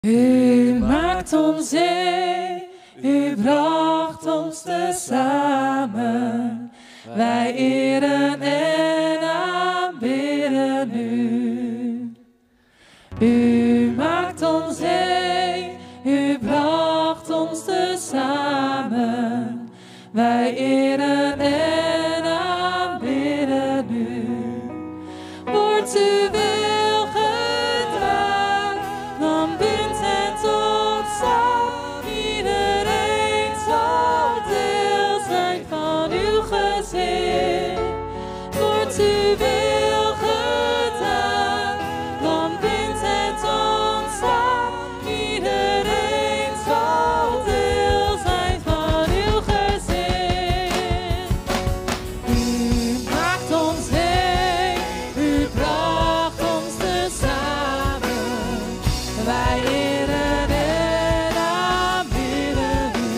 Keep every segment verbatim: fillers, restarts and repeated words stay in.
U maakt ons één, u bracht ons tezamen. Wij eren en aanbidden u. U maakt ons één, u bracht ons tezamen. Wij eren en aanbidden u. Wordt uw wil gedaan, dan bindt het ons samen. Iedereen zal deel zijn van uw gezin. Wordt uw wil gedaan, dan bindt het ons samen. Iedereen zal deel zijn van uw gezin. U maakt ons heen, u bracht ons tezamen. Wij eren en aanbidden u.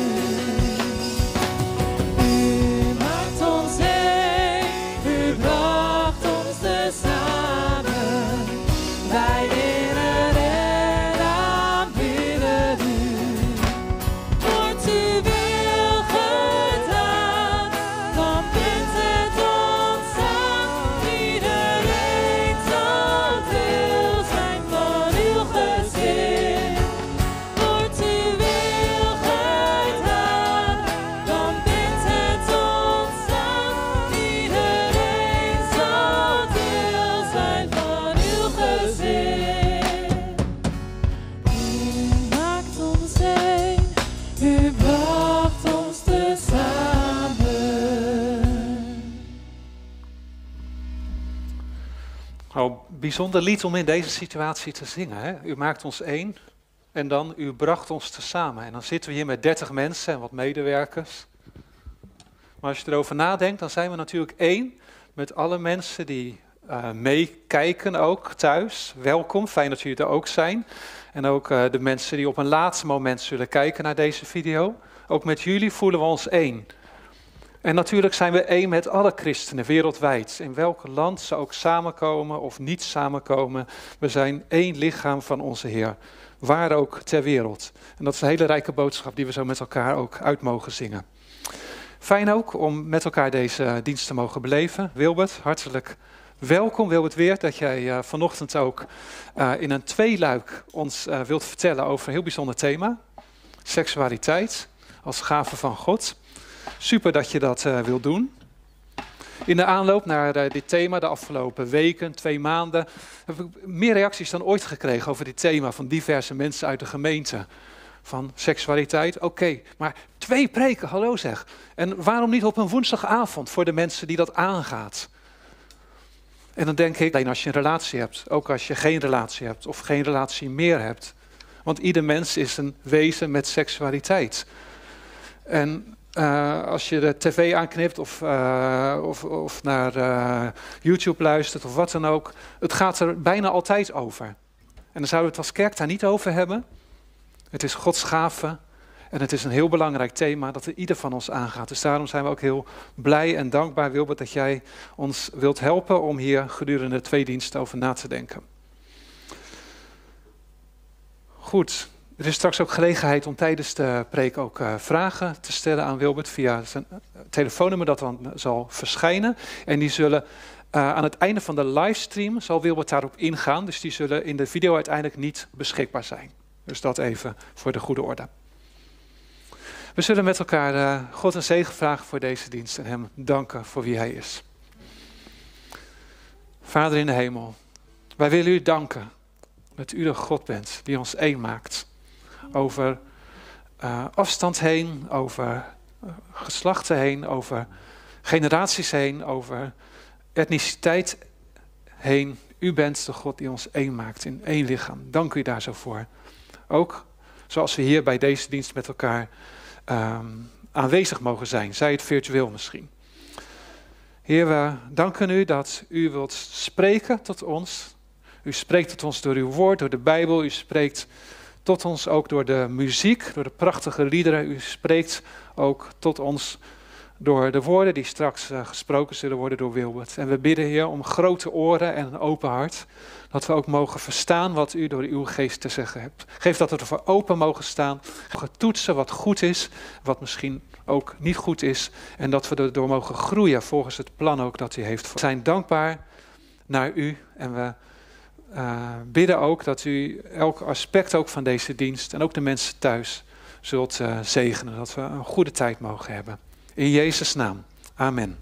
U maakt ons heen, u bracht ons tezamen. Wij eren en aanbidden u. Wordt uw wil gedaan, dan bindt het ons samen. Iedereen zal deel zijn van uw gezin. Wordt uw wil gedaan, dan bindt het ons samen. Iedereen zal deel zijn van uw gezin. U maakt ons één, u bracht ons tezamen. Oh, bijzonder lied om in deze situatie te zingen. Hè? U maakt ons één en dan u bracht ons tezamen. En dan zitten we hier met dertig mensen en wat medewerkers. Maar als je erover nadenkt, dan zijn we natuurlijk één met alle mensen die uh, meekijken ook thuis. Welkom, fijn dat jullie er ook zijn. En ook uh, de mensen die op een laatste moment zullen kijken naar deze video. Ook met jullie voelen we ons één. En natuurlijk zijn we één met alle christenen wereldwijd. In welk land ze ook samenkomen of niet samenkomen. We zijn één lichaam van onze Heer. Waar ook ter wereld. En dat is een hele rijke boodschap die we zo met elkaar ook uit mogen zingen. Fijn ook om met elkaar deze dienst te mogen beleven. Wilbert, hartelijk welkom. Wilbert Weer, dat jij uh, vanochtend ook uh, in een tweeluik ons uh, wilt vertellen over een heel bijzonder thema. Seksualiteit als gave van God. Super dat je dat uh, wilt doen. In de aanloop naar uh, dit thema de afgelopen weken, twee maanden, heb ik meer reacties dan ooit gekregen over dit thema van diverse mensen uit de gemeente. Van seksualiteit, oké, okay, maar twee preken, hallo zeg. En waarom niet op een woensdagavond voor de mensen die dat aangaat? En dan denk ik, alleen als je een relatie hebt, ook als je geen relatie hebt of geen relatie meer hebt. Want ieder mens is een wezen met seksualiteit. En uh, als je de tv aanknipt of, uh, of, of naar uh, YouTube luistert of wat dan ook, het gaat er bijna altijd over. En dan zouden we het als kerk daar niet over hebben. Het is Gods gave en het is een heel belangrijk thema dat er ieder van ons aangaat. Dus daarom zijn we ook heel blij en dankbaar, Wilbert, dat jij ons wilt helpen om hier gedurende twee diensten over na te denken. Goed, er is straks ook gelegenheid om tijdens de preek ook uh, vragen te stellen aan Wilbert via zijn telefoonnummer dat dan zal verschijnen. En die zullen uh, aan het einde van de livestream, zal Wilbert daarop ingaan, dus die zullen in de video uiteindelijk niet beschikbaar zijn. Dus dat even voor de goede orde. We zullen met elkaar uh, God een zegen vragen voor deze dienst en hem danken voor wie hij is. Vader in de hemel, wij willen u danken dat u de God bent die ons één maakt. Over uh, afstand heen, over uh, geslachten heen, over generaties heen, over etniciteit heen. U bent de God die ons één maakt in één lichaam. Dank u daar zo voor. Ook zoals we hier bij deze dienst met elkaar um, aanwezig mogen zijn. Zij het virtueel misschien. Heer, we danken u dat u wilt spreken tot ons. U spreekt tot ons door uw woord, door de Bijbel. U spreekt tot ons ook door de muziek, door de prachtige liederen. U spreekt ook tot ons door de woorden die straks uh, gesproken zullen worden door Wilbert. En we bidden, Heer, om grote oren en een open hart. Dat we ook mogen verstaan wat u door uw geest te zeggen hebt. Geef dat we ervoor open mogen staan. Mogen toetsen wat goed is, wat misschien ook niet goed is. En dat we erdoor mogen groeien volgens het plan ook dat u heeft. We zijn dankbaar naar u en we uh, bidden ook dat u elk aspect ook van deze dienst en ook de mensen thuis zult uh, zegenen. Dat we een goede tijd mogen hebben. In Jezus' naam. Amen.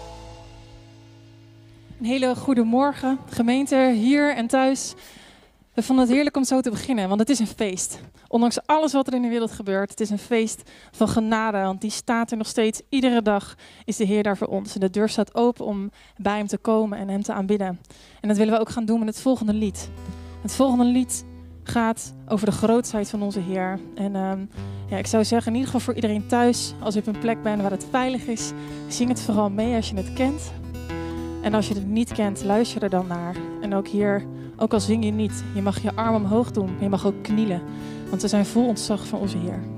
Een hele goede morgen, gemeente hier en thuis. We vonden het heerlijk om zo te beginnen, want het is een feest. Ondanks alles wat er in de wereld gebeurt, het is een feest van genade. Want die staat er nog steeds. Iedere dag is de Heer daar voor ons. En de deur staat open om bij hem te komen en hem te aanbidden. En dat willen we ook gaan doen met het volgende lied. Het volgende lied gaat over de grootheid van onze Heer. En um, ja, ik zou zeggen, in ieder geval voor iedereen thuis, als je op een plek bent waar het veilig is, zing het vooral mee als je het kent. En als je het niet kent, luister er dan naar. En ook hier, ook al zing je niet, je mag je arm omhoog doen, maar je mag ook knielen. Want we zijn vol ontzag van onze Heer.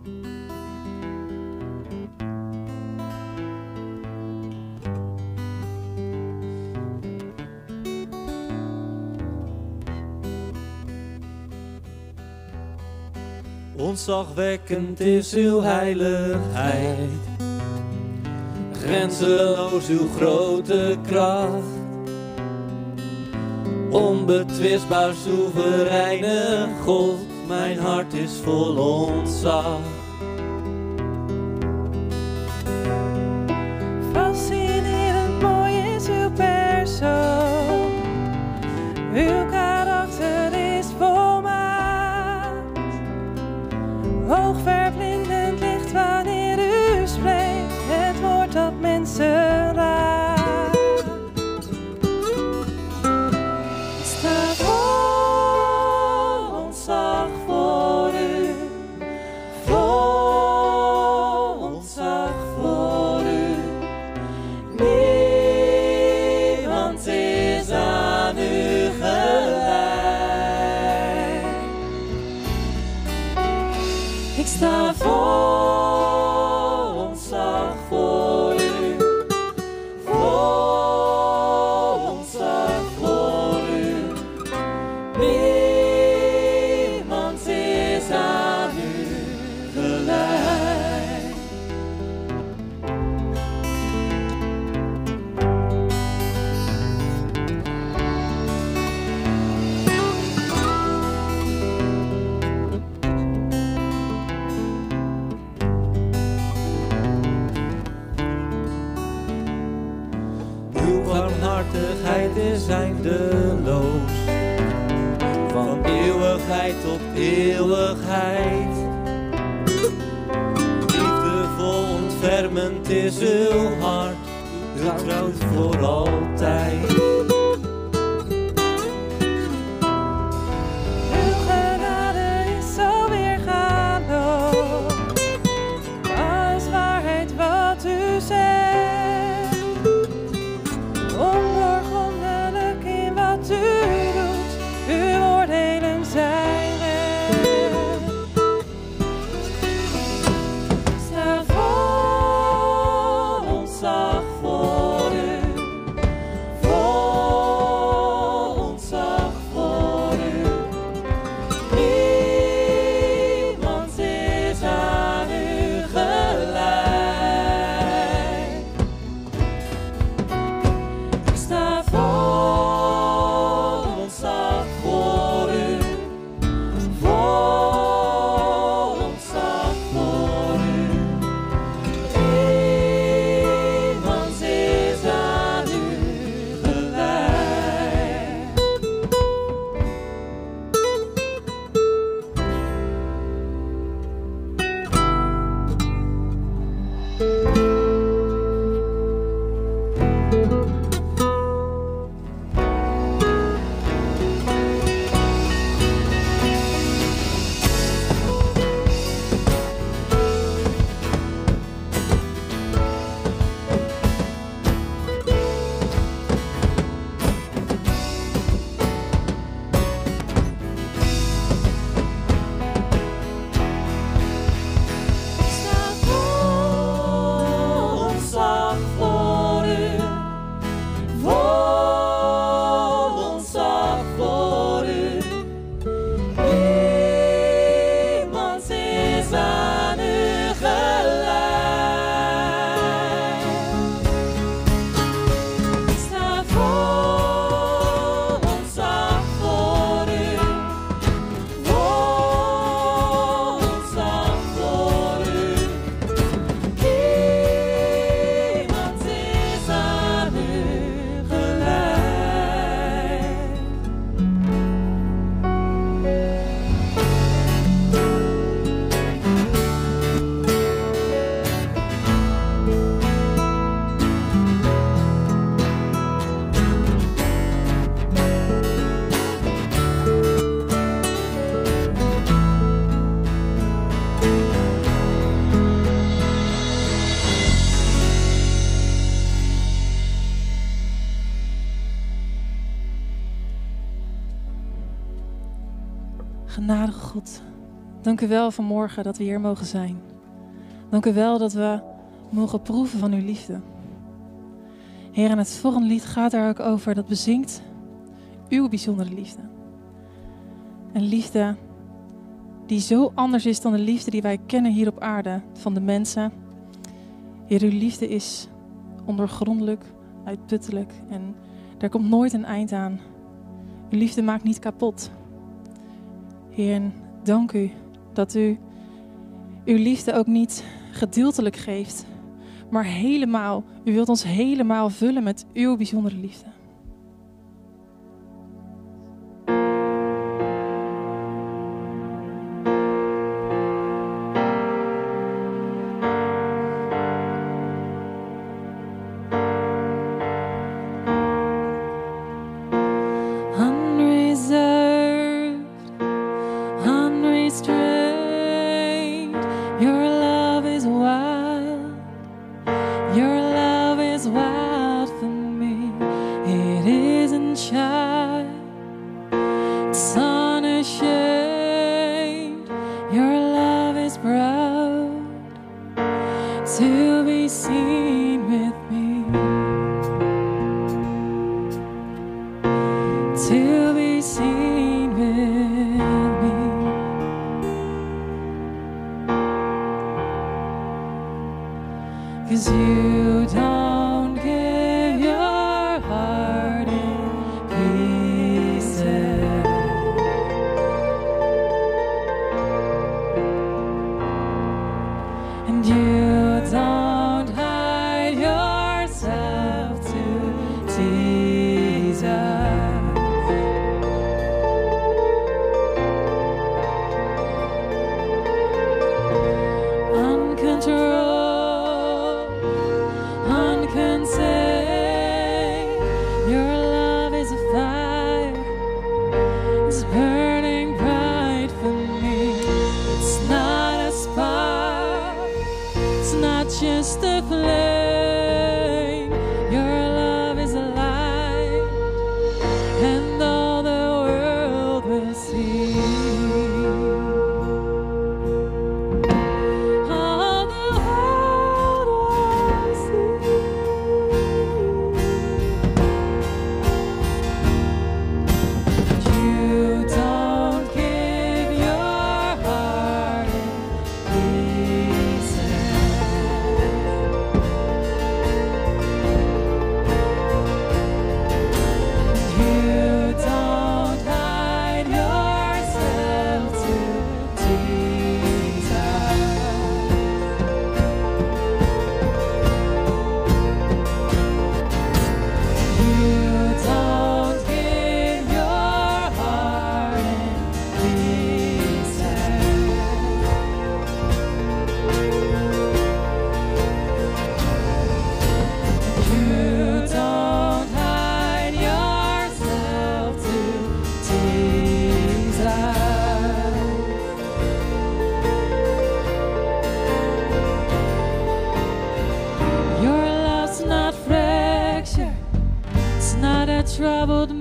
Ontzagwekkend is uw heiligheid, grenzeloos uw grote kracht. Onbetwistbaar soevereine God, mijn hart is vol ontzag. Fascinerend mooi is uw persoon, uw karakter is volmaakt. Hoogverblindend licht wanneer u spreekt, het woord dat mensen raakt. Sta vol ontzag voor u, vol ontzag voor u. Niemand is aan u gelijk. Ik sta vol ontzag voor u, vol ontzag voor u. Niemand is aan u gelijk. Uw barmhartigheid is eindeloos, van eeuwigheid tot eeuwigheid. Liefdevol ontfermend is uw hart, u trouwt voor altijd. Uw genade is zo weergaloos, alles waarheid wat u zegt. Ondoorgrondelijk in wat u doet, uw oordelen zijn recht. Sta vol ontzag voor u, vol Genadige God, dank u wel vanmorgen dat we hier mogen zijn. Dank u wel dat we mogen proeven van uw liefde. Heer, en het volgende lied gaat er ook over dat bezingt uw bijzondere liefde. Een liefde die zo anders is dan de liefde die wij kennen hier op aarde van de mensen. Heer, uw liefde is ondoorgrondelijk, uitputtelijk en er komt nooit een eind aan. Uw liefde maakt niet kapot. Heer, en dank u dat u uw liefde ook niet gedeeltelijk geeft, maar helemaal. U wilt ons helemaal vullen met uw bijzondere liefde. Troubled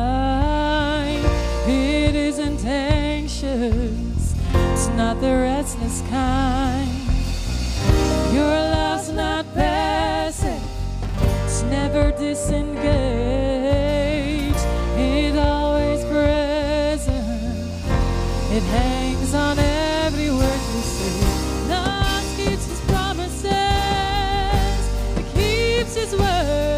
mind, it isn't anxious, it's not the restless kind. Your love's not passive, it's never disengaged, it always present, it hangs on every word you say. Love keeps his promises, it keeps his word.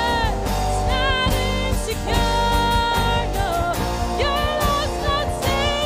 Insecure, no, your love's not safe.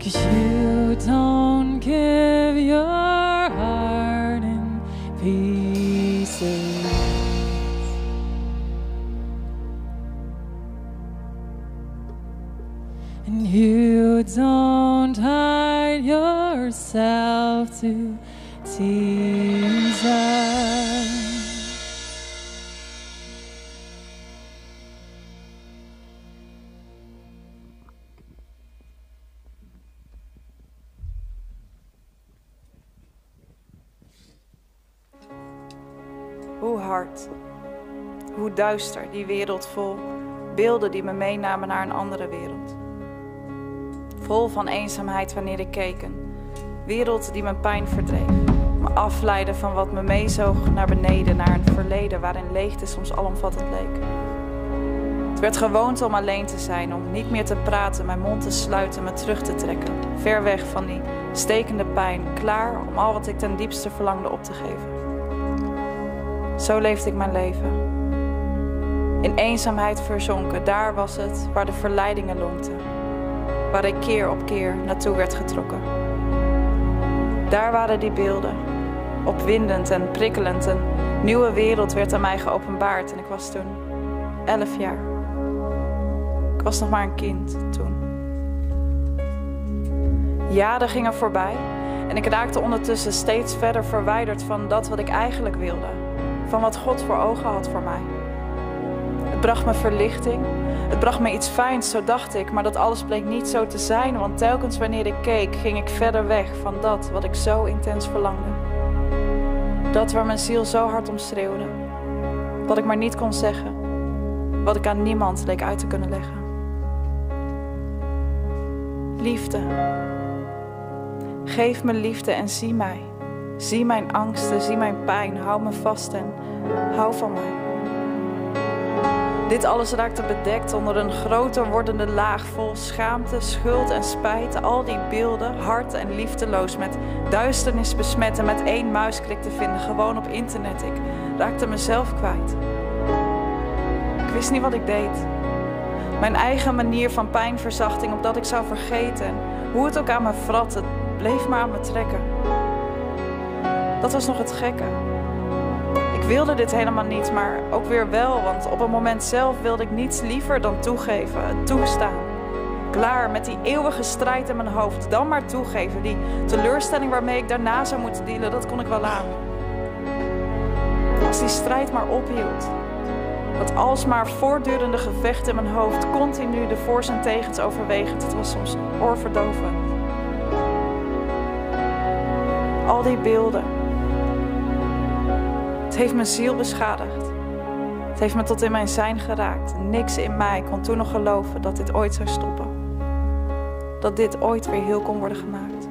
'Cause you don't give your heart in pieces. And you don't hide yourself to tease us. Hoe hard, hoe duister die wereld vol beelden die me meenamen naar een andere wereld. Vol van eenzaamheid wanneer ik keek, een wereld die mijn pijn verdreef. Me afleidde van wat me meezoog naar beneden, naar een verleden waarin leegte soms alomvattend leek. Het werd gewoonte om alleen te zijn, om niet meer te praten, mijn mond te sluiten, me terug te trekken. Ver weg van die stekende pijn, klaar om al wat ik ten diepste verlangde op te geven. Zo leefde ik mijn leven. In eenzaamheid verzonken, daar was het waar de verleidingen lonkten. Waar ik keer op keer naartoe werd getrokken. Daar waren die beelden, opwindend en prikkelend. Een nieuwe wereld werd aan mij geopenbaard en ik was toen elf jaar. Ik was nog maar een kind toen. Jaren gingen voorbij en ik raakte ondertussen steeds verder verwijderd van dat wat ik eigenlijk wilde. Van wat God voor ogen had voor mij. Het bracht me verlichting. Het bracht me iets fijns, zo dacht ik. Maar dat alles bleek niet zo te zijn. Want telkens wanneer ik keek, ging ik verder weg van dat wat ik zo intens verlangde. Dat waar mijn ziel zo hard om schreeuwde. Dat ik maar niet kon zeggen. Wat ik aan niemand leek uit te kunnen leggen. Liefde. Geef me liefde en zie mij. Zie mijn angsten, zie mijn pijn. Hou me vast en hou van mij. Dit alles raakte bedekt onder een groter wordende laag vol schaamte, schuld en spijt. Al die beelden, hard en liefdeloos, met duisternis besmet en met één muisklik te vinden, gewoon op internet. Ik raakte mezelf kwijt. Ik wist niet wat ik deed. Mijn eigen manier van pijnverzachting, opdat ik zou vergeten. Hoe het ook aan me vrat, het bleef maar aan me trekken. Dat was nog het gekke. Ik wilde dit helemaal niet, maar ook weer wel, want op het moment zelf wilde ik niets liever dan toegeven, toestaan. Klaar met die eeuwige strijd in mijn hoofd, dan maar toegeven. Die teleurstelling waarmee ik daarna zou moeten dealen, dat kon ik wel aan. Als die strijd maar ophield. Dat alsmaar voortdurende gevecht in mijn hoofd, continu de voor's en tegens overwegend, het was soms oorverdovend. Al die beelden. Het heeft mijn ziel beschadigd. Het heeft me tot in mijn zijn geraakt. Niks in mij kon toen nog geloven dat dit ooit zou stoppen. Dat dit ooit weer heel kon worden gemaakt.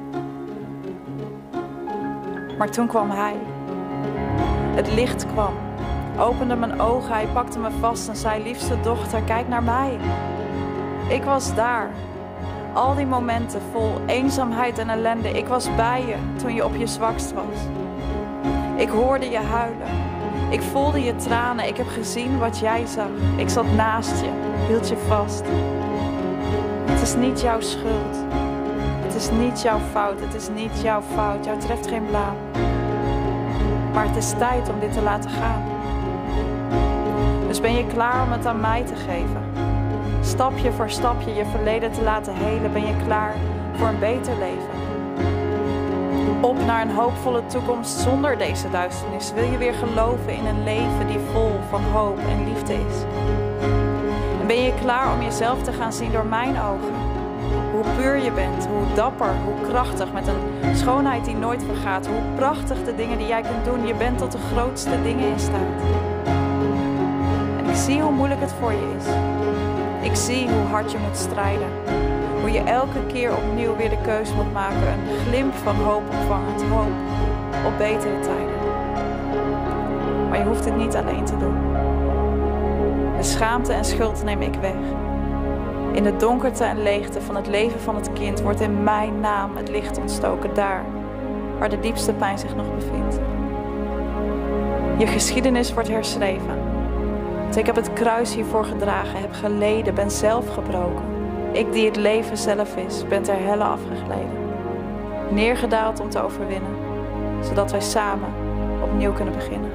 Maar toen kwam hij. Het licht kwam. Opende mijn ogen, hij pakte me vast en zei: liefste dochter, kijk naar mij. Ik was daar. Al die momenten vol eenzaamheid en ellende. Ik was bij je toen je op je zwakst was. Ik hoorde je huilen. Ik voelde je tranen. Ik heb gezien wat jij zag. Ik zat naast je, hield je vast. Het is niet jouw schuld. Het is niet jouw fout. Het is niet jouw fout. Jou treft geen blaam. Maar het is tijd om dit te laten gaan. Dus ben je klaar om het aan mij te geven? Stapje voor stapje je verleden te laten helen. Ben je klaar voor een beter leven? Op naar een hoopvolle toekomst zonder deze duisternis. Wil je weer geloven in een leven die vol van hoop en liefde is? En ben je klaar om jezelf te gaan zien door mijn ogen? Hoe puur je bent, hoe dapper, hoe krachtig, met een schoonheid die nooit vergaat. Hoe prachtig de dingen die jij kunt doen. Je bent tot de grootste dingen in staat. En ik zie hoe moeilijk het voor je is. Ik zie hoe hard je moet strijden. Hoe je elke keer opnieuw weer de keuze moet maken. Een glimp van hoop opvangend, hoop op betere tijden. Maar je hoeft het niet alleen te doen. De schaamte en schuld neem ik weg. In de donkerte en leegte van het leven van het kind wordt in mijn naam het licht ontstoken. Daar waar de diepste pijn zich nog bevindt. Je geschiedenis wordt herschreven. Ik heb het kruis hiervoor gedragen, heb geleden, ben zelf gebroken. Ik die het leven zelf is, ben ter helle afgegleden. Neergedaald om te overwinnen, zodat wij samen opnieuw kunnen beginnen.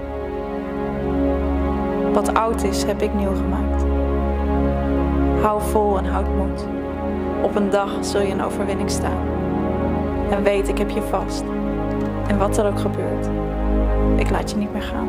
Wat oud is, heb ik nieuw gemaakt. Hou vol en houd moed. Op een dag zul je in overwinning staan. En weet, ik heb je vast. En wat er ook gebeurt, ik laat je niet meer gaan.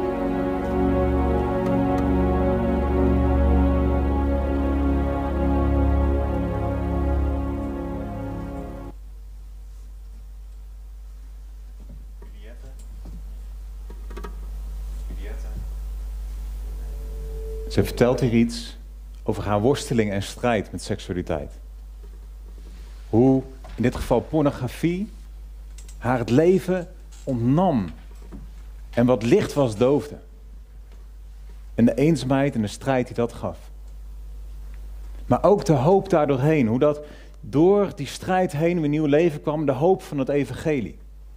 Ze vertelt hier iets over haar worsteling en strijd met seksualiteit. Hoe, in dit geval pornografie, haar het leven ontnam. En wat licht was, doofde. En de eenzaamheid en de strijd die dat gaf. Maar ook de hoop daardoorheen. Hoe dat door die strijd heen weer nieuw leven kwam. De hoop van het evangelie.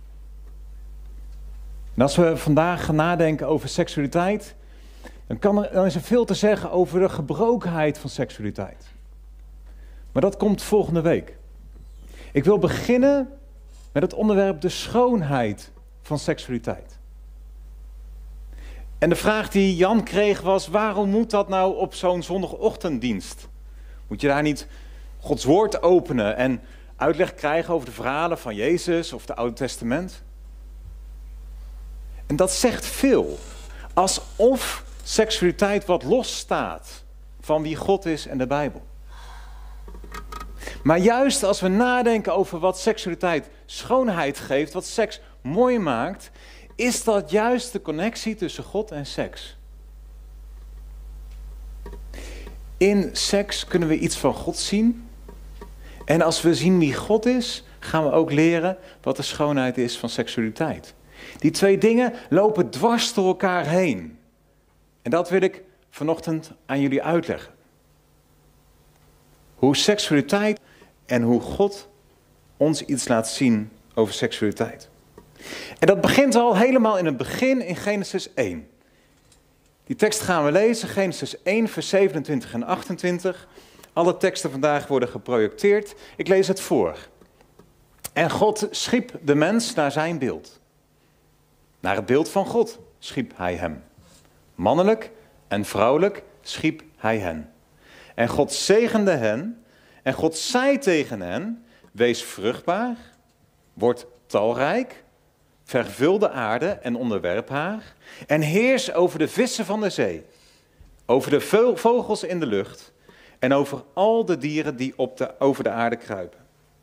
En als we vandaag gaan nadenken over seksualiteit, Dan, kan er, dan is er veel te zeggen over de gebrokenheid van seksualiteit. Maar dat komt volgende week. Ik wil beginnen met het onderwerp de schoonheid van seksualiteit. En de vraag die Jan kreeg was, waarom moet dat nou op zo'n zondagochtenddienst? Moet je daar niet Gods woord openen en uitleg krijgen over de verhalen van Jezus of het Oude Testament? En dat zegt veel. Alsof seksualiteit wat los staat van wie God is en de Bijbel. Maar juist als we nadenken over wat seksualiteit schoonheid geeft, wat seks mooi maakt, is dat juist de connectie tussen God en seks. In seks kunnen we iets van God zien. En als we zien wie God is, gaan we ook leren wat de schoonheid is van seksualiteit. Die twee dingen lopen dwars door elkaar heen. En dat wil ik vanochtend aan jullie uitleggen. Hoe seksualiteit en hoe God ons iets laat zien over seksualiteit. En dat begint al helemaal in het begin in Genesis één. Die tekst gaan we lezen, Genesis één, vers zevenentwintig en achtentwintig. Alle teksten vandaag worden geprojecteerd. Ik lees het voor. En God schiep de mens naar zijn beeld. Naar het beeld van God schiep hij hem. Mannelijk en vrouwelijk schiep hij hen. En God zegende hen. En God zei tegen hen, wees vruchtbaar, word talrijk, vervul de aarde en onderwerp haar. En heers over de vissen van de zee, over de vogels in de lucht en over al de dieren die op de, over de aarde kruipen.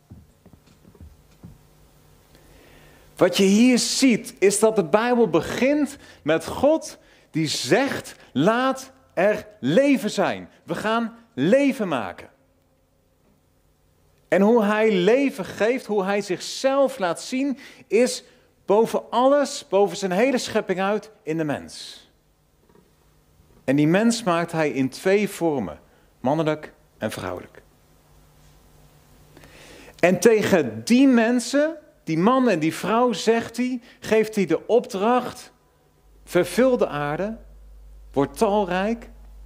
Wat je hier ziet is dat de Bijbel begint met God die zegt, laat er leven zijn. We gaan leven maken. En hoe hij leven geeft, hoe hij zichzelf laat zien, is boven alles, boven zijn hele schepping uit, in de mens. En die mens maakt hij in twee vormen, mannelijk en vrouwelijk. En tegen die mensen, die man en die vrouw, zegt hij, geeft hij de opdracht, vervul de aarde, word talrijk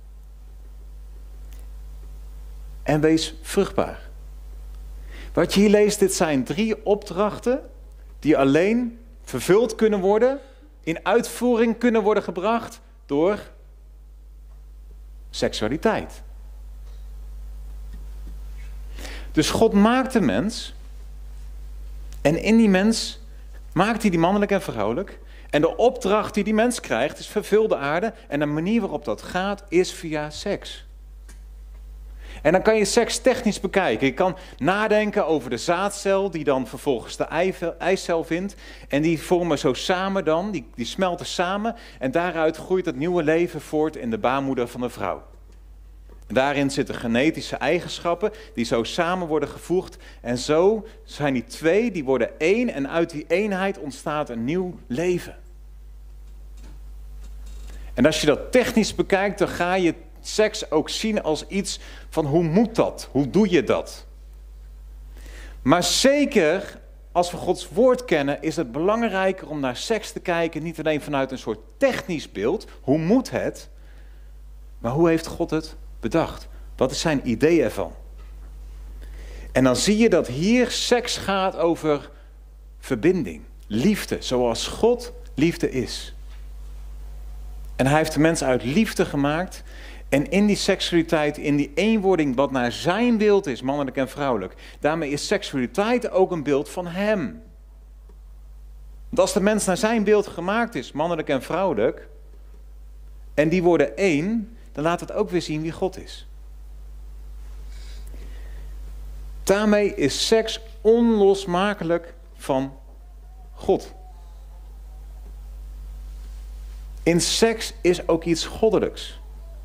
en wees vruchtbaar. Wat je hier leest, dit zijn drie opdrachten die alleen vervuld kunnen worden, in uitvoering kunnen worden gebracht door seksualiteit. Dus God maakt de mens en in die mens maakt hij die mannelijk en vrouwelijk. En de opdracht die die mens krijgt is vervul de aarde en de manier waarop dat gaat is via seks. En dan kan je seks technisch bekijken. Je kan nadenken over de zaadcel die dan vervolgens de eicel vindt. En die vormen zo samen dan, die, die smelten samen. En daaruit groeit het nieuwe leven voort in de baarmoeder van de vrouw. En daarin zitten genetische eigenschappen die zo samen worden gevoegd. En zo zijn die twee, die worden één en uit die eenheid ontstaat een nieuw leven. En als je dat technisch bekijkt, dan ga je seks ook zien als iets van hoe moet dat? Hoe doe je dat? Maar zeker als we Gods woord kennen, is het belangrijker om naar seks te kijken, niet alleen vanuit een soort technisch beeld, hoe moet het, maar hoe heeft God het bedacht? Wat is zijn idee ervan? En dan zie je dat hier seks gaat over verbinding, liefde, zoals God liefde is. En hij heeft de mens uit liefde gemaakt. En in die seksualiteit, in die eenwording wat naar zijn beeld is, mannelijk en vrouwelijk, daarmee is seksualiteit ook een beeld van hem. Want als de mens naar zijn beeld gemaakt is, mannelijk en vrouwelijk, en die worden één, dan laat het ook weer zien wie God is. Daarmee is seks onlosmakelijk van God. In seks is ook iets goddelijks.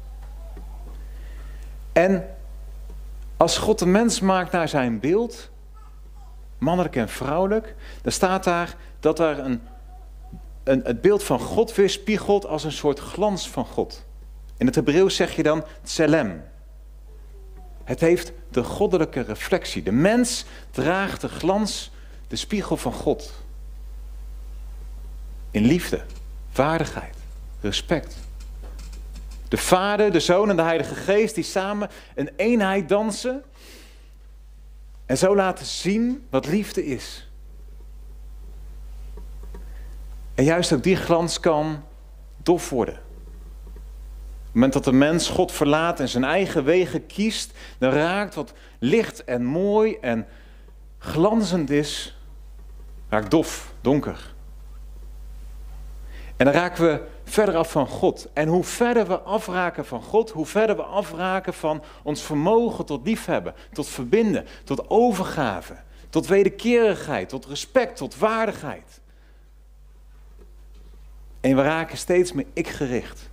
En als God de mens maakt naar zijn beeld, mannelijk en vrouwelijk, dan staat daar dat er een, een, het beeld van God weerspiegelt als een soort glans van God. In het Hebreeuws zeg je dan tselem. Het heeft de goddelijke reflectie. De mens draagt de glans, de spiegel van God. In liefde, waardigheid, respect. De Vader, de Zoon en de Heilige Geest die samen een eenheid dansen. En zo laten zien wat liefde is. En juist ook die glans kan dof worden. Op het moment dat de mens God verlaat en zijn eigen wegen kiest, dan raakt wat licht en mooi en glanzend is, raakt dof, donker. En dan raken we verder af van God. En hoe verder we afraken van God, hoe verder we afraken van ons vermogen tot liefhebben, tot verbinden, tot overgave, tot wederkerigheid, tot respect, tot waardigheid. En we raken steeds meer ik-gericht.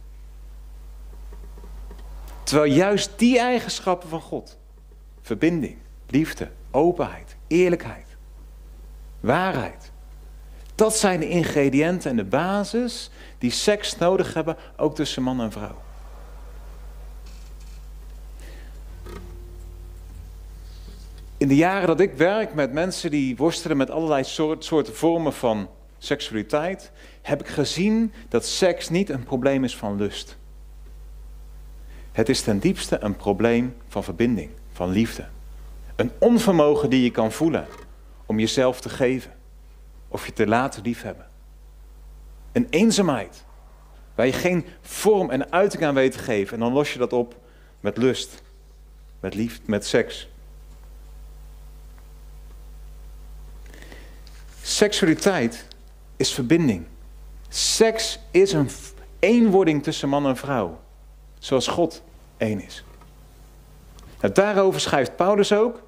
Terwijl juist die eigenschappen van God, verbinding, liefde, openheid, eerlijkheid, waarheid, dat zijn de ingrediënten en de basis die seks nodig hebben, ook tussen man en vrouw. In de jaren dat ik werk met mensen die worstelen met allerlei soort, soorten vormen van seksualiteit, heb ik gezien dat seks niet een probleem is van lust. Het is ten diepste een probleem van verbinding, van liefde. Een onvermogen die je kan voelen om jezelf te geven. Of je te laten liefhebben. Een eenzaamheid. Waar je geen vorm en uiting aan weet te geven. En dan los je dat op met lust. Met liefde, met seks. Seksualiteit is verbinding. Seks is een eenwording tussen man en vrouw. Zoals God één is. Nou, daarover schrijft Paulus ook.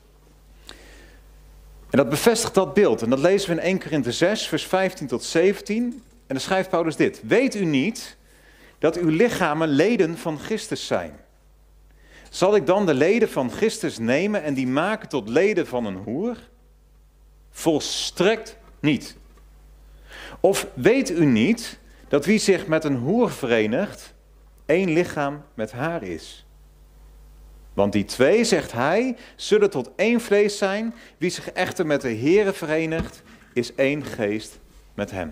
En dat bevestigt dat beeld. En dat lezen we in Eerste Korinthe zes, vers vijftien tot zeventien. En dan schrijft Paulus dit. Weet u niet dat uw lichamen leden van Christus zijn? Zal ik dan de leden van Christus nemen en die maken tot leden van een hoer? Volstrekt niet. Of weet u niet dat wie zich met een hoer verenigt, één lichaam met haar is? Want die twee, zegt hij, zullen tot één vlees zijn. Wie zich echter met de Heere verenigt, is één geest met hem.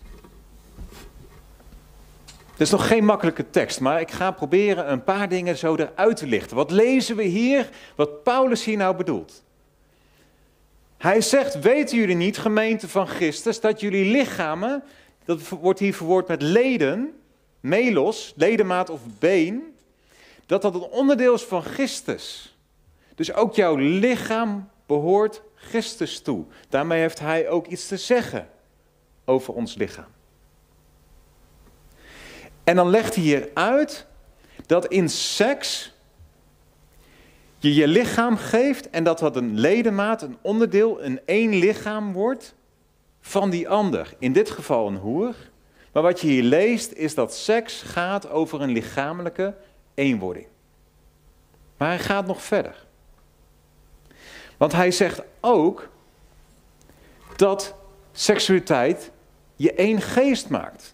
Het is nog geen makkelijke tekst, maar ik ga proberen een paar dingen zo eruit te lichten. Wat lezen we hier, wat Paulus hier nou bedoelt? Hij zegt, weten jullie niet, gemeente van Christus, dat jullie lichamen, dat wordt hier verwoord met leden, melos, ledemaat of been, dat dat een onderdeel is van Christus. Dus ook jouw lichaam behoort Christus toe. Daarmee heeft hij ook iets te zeggen over ons lichaam. En dan legt hij hier uit dat in seks je je lichaam geeft en dat dat een ledemaat, een onderdeel, een één lichaam wordt van die ander. In dit geval een hoer. Maar wat je hier leest is dat seks gaat over een lichamelijke eenwording. Maar hij gaat nog verder. Want hij zegt ook dat seksualiteit je één geest maakt.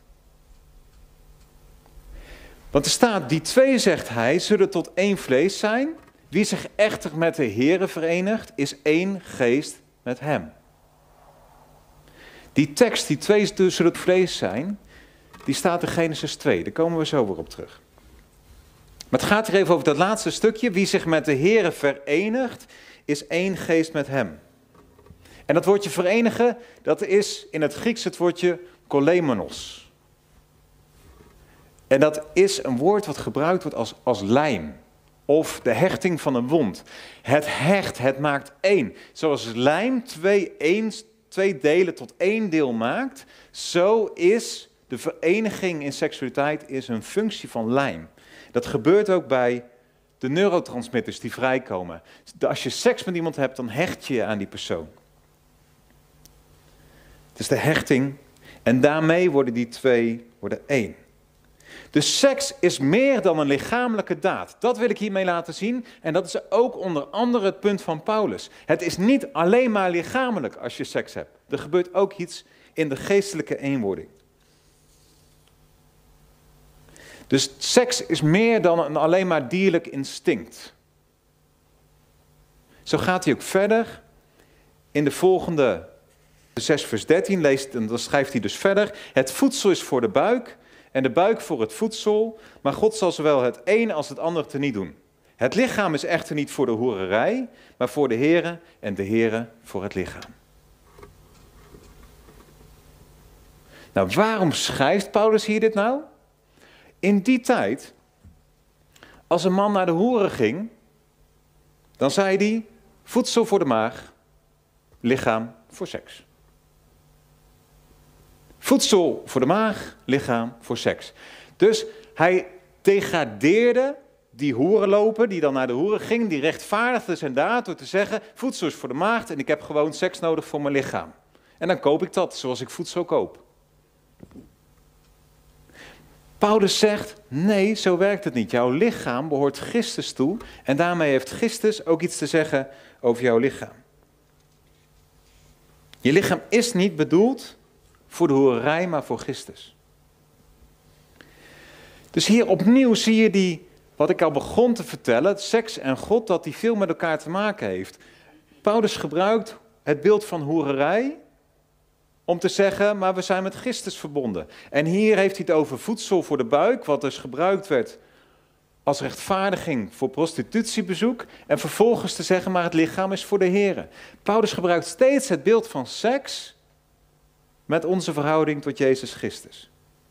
Want er staat, die twee, zegt hij, zullen tot één vlees zijn. Wie zich echter met de Heere verenigt, is één geest met hem. Die tekst, die twee zullen het vlees zijn, die staat in Genesis twee. Daar komen we zo weer op terug. Maar het gaat hier even over dat laatste stukje. Wie zich met de Heere verenigt, is één geest met hem. En dat woordje verenigen, dat is in het Grieks het woordje kolemonos. En dat is een woord wat gebruikt wordt als, als lijm. Of de hechting van een wond. Het hecht, het maakt één. Zoals lijm twee, één, twee delen tot één deel maakt, zo is de vereniging in seksualiteit is een functie van lijm. Dat gebeurt ook bij de neurotransmitters die vrijkomen. Als je seks met iemand hebt, dan hecht je je aan die persoon. Het is de hechting en daarmee worden die twee worden één. Dus seks is meer dan een lichamelijke daad. Dat wil ik hiermee laten zien. En dat is ook onder andere het punt van Paulus. Het is niet alleen maar lichamelijk als je seks hebt. Er gebeurt ook iets in de geestelijke eenwording. Dus seks is meer dan een alleen maar dierlijk instinct. Zo gaat hij ook verder. In de volgende zes vers dertien leest, en dan schrijft hij dus verder. Het voedsel is voor de buik en de buik voor het voedsel. Maar God zal zowel het een als het ander teniet doen. Het lichaam is echter niet voor de hoererij, maar voor de Here en de Here voor het lichaam. Nou, waarom schrijft Paulus hier dit nou? In die tijd, als een man naar de hoeren ging, dan zei hij, voedsel voor de maag, lichaam voor seks. Voedsel voor de maag, lichaam voor seks. Dus hij degradeerde die hoerenloper die dan naar de hoeren ging, die rechtvaardigde zijn daad door te zeggen, voedsel is voor de maag en ik heb gewoon seks nodig voor mijn lichaam. En dan koop ik dat zoals ik voedsel koop. Paulus zegt, nee, zo werkt het niet. Jouw lichaam behoort Christus toe en daarmee heeft Christus ook iets te zeggen over jouw lichaam. Je lichaam is niet bedoeld voor de hoererij, maar voor Christus. Dus hier opnieuw zie je die, wat ik al begon te vertellen, seks en God, dat die veel met elkaar te maken heeft. Paulus gebruikt het beeld van hoererij om te zeggen, maar we zijn met Christus verbonden. En hier heeft hij het over voedsel voor de buik, wat dus gebruikt werd als rechtvaardiging voor prostitutiebezoek. En vervolgens te zeggen, maar het lichaam is voor de Here. Paulus gebruikt steeds het beeld van seks met onze verhouding tot Jezus Christus.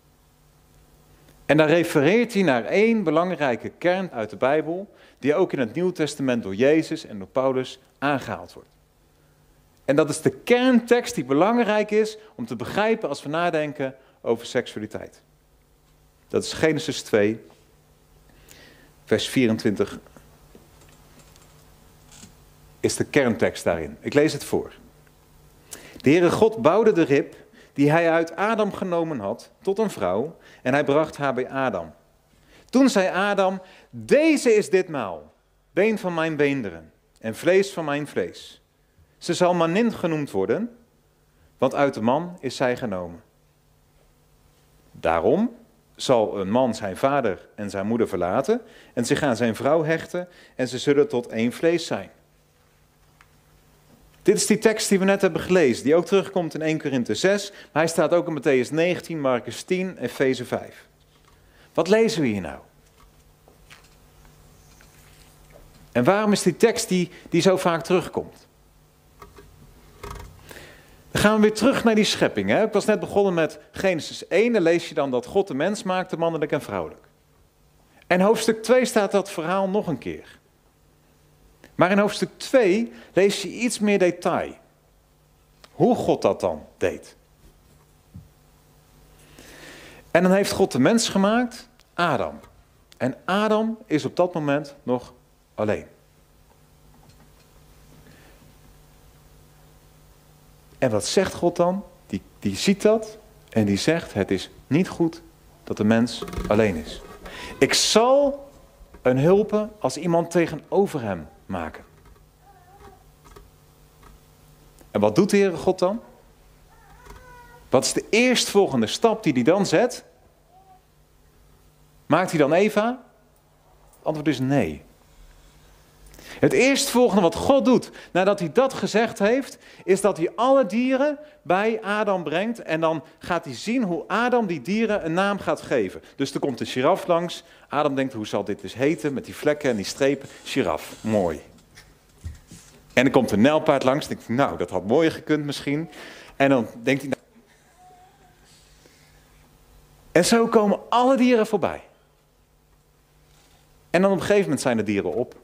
En dan refereert hij naar één belangrijke kern uit de Bijbel, die ook in het Nieuw Testament door Jezus en door Paulus aangehaald wordt. En dat is de kerntekst die belangrijk is om te begrijpen als we nadenken over seksualiteit. Dat is Genesis twee, vers vierentwintig, is de kerntekst daarin. Ik lees het voor. De Heere God bouwde de rib die hij uit Adam genomen had tot een vrouw en hij bracht haar bij Adam. Toen zei Adam, deze is ditmaal, been van mijn beenderen en vlees van mijn vlees. Ze zal manin genoemd worden, want uit de man is zij genomen. Daarom zal een man zijn vader en zijn moeder verlaten en zich aan zijn vrouw hechten en ze zullen tot één vlees zijn. Dit is die tekst die we net hebben gelezen, die ook terugkomt in Eerste Korinthe zes, maar hij staat ook in Mattheüs negentien, Marcus tien, Efeze vijf. Wat lezen we hier nou? En waarom is die tekst die, die zo vaak terugkomt? Dan gaan we weer terug naar die schepping. Hè? Ik was net begonnen met Genesis één, dan lees je dan dat God de mens maakte, mannelijk en vrouwelijk. En hoofdstuk twee staat dat verhaal nog een keer. Maar in hoofdstuk twee lees je iets meer detail. Hoe God dat dan deed. En dan heeft God de mens gemaakt, Adam. En Adam is op dat moment nog alleen. En wat zegt God dan? Die, die ziet dat en die zegt, het is niet goed dat de mens alleen is. Ik zal een hulpe als iemand tegenover hem maken. En wat doet de Heere God dan? Wat is de eerstvolgende stap die hij dan zet? Maakt hij dan Eva? Het antwoord is nee. Het eerstvolgende wat God doet, nadat hij dat gezegd heeft, is dat hij alle dieren bij Adam brengt en dan gaat hij zien hoe Adam die dieren een naam gaat geven. Dus er komt een giraf langs. Adam denkt, hoe zal dit dus heten met die vlekken en die strepen? Giraf, mooi. En dan komt een nijlpaard langs. Dan denk ik, nou, dat had mooier gekund misschien. En dan denkt hij... Nou. En zo komen alle dieren voorbij. En dan op een gegeven moment zijn de dieren op.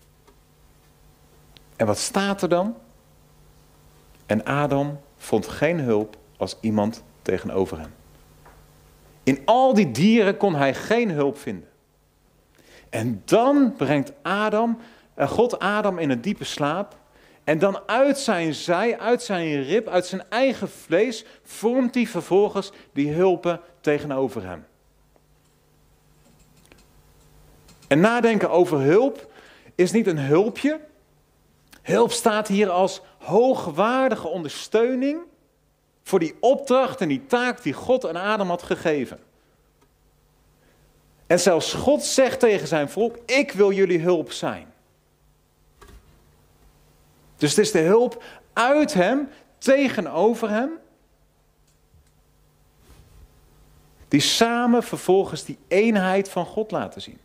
En wat staat er dan? En Adam vond geen hulp als iemand tegenover hem. In al die dieren kon hij geen hulp vinden. En dan brengt Adam, uh, God Adam in een diepe slaap. En dan uit zijn zij, uit zijn rib, uit zijn eigen vlees, vormt hij vervolgens die hulpen tegenover hem. En nadenken over hulp is niet een hulpje. Hulp staat hier als hoogwaardige ondersteuning voor die opdracht en die taak die God aan Adam had gegeven. En zelfs God zegt tegen zijn volk, ik wil jullie hulp zijn. Dus het is de hulp uit hem, tegenover hem, die samen vervolgens die eenheid van God laten zien.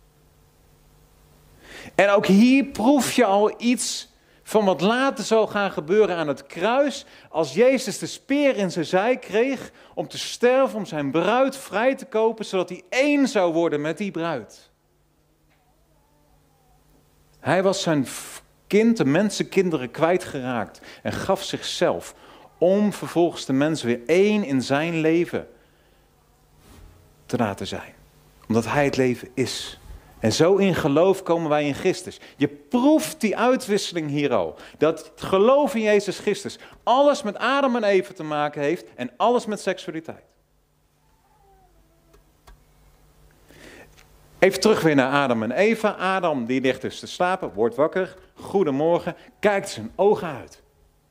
En ook hier proef je al iets van wat later zal gaan gebeuren aan het kruis, als Jezus de speer in zijn zij kreeg om te sterven, om zijn bruid vrij te kopen, zodat hij één zou worden met die bruid. Hij was zijn kind, de mensenkinderen, kwijtgeraakt en gaf zichzelf om vervolgens de mensen weer één in zijn leven te laten zijn. Omdat hij het leven is. En zo in geloof komen wij in Christus. Je proeft die uitwisseling hier al. Dat het geloof in Jezus Christus alles met Adam en Eva te maken heeft en alles met seksualiteit. Even terug weer naar Adam en Eva. Adam die ligt dus te slapen, wordt wakker. Goedemorgen, kijkt zijn ogen uit.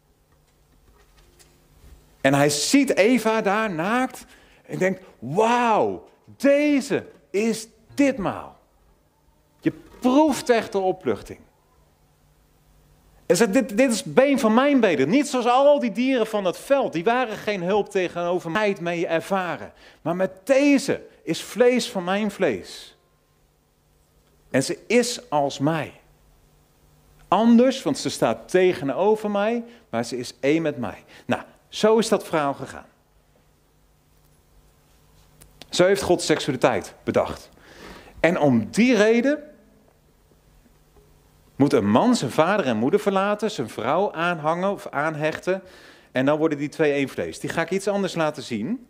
En hij ziet Eva daar naakt en denkt, wauw, deze is ditmaal. Je proeft echt de opluchting. En zegt, dit, dit is been van mijn been. Niet zoals al die dieren van het veld. Die waren geen hulp tegenover mij mee ervaren. Maar met deze is vlees van mijn vlees. En ze is als mij. Anders, want ze staat tegenover mij. Maar ze is één met mij. Nou, zo is dat verhaal gegaan. Zo heeft God seksualiteit bedacht. En om die reden moet een man zijn vader en moeder verlaten, zijn vrouw aanhangen of aanhechten. En dan worden die twee één vlees. Die ga ik iets anders laten zien.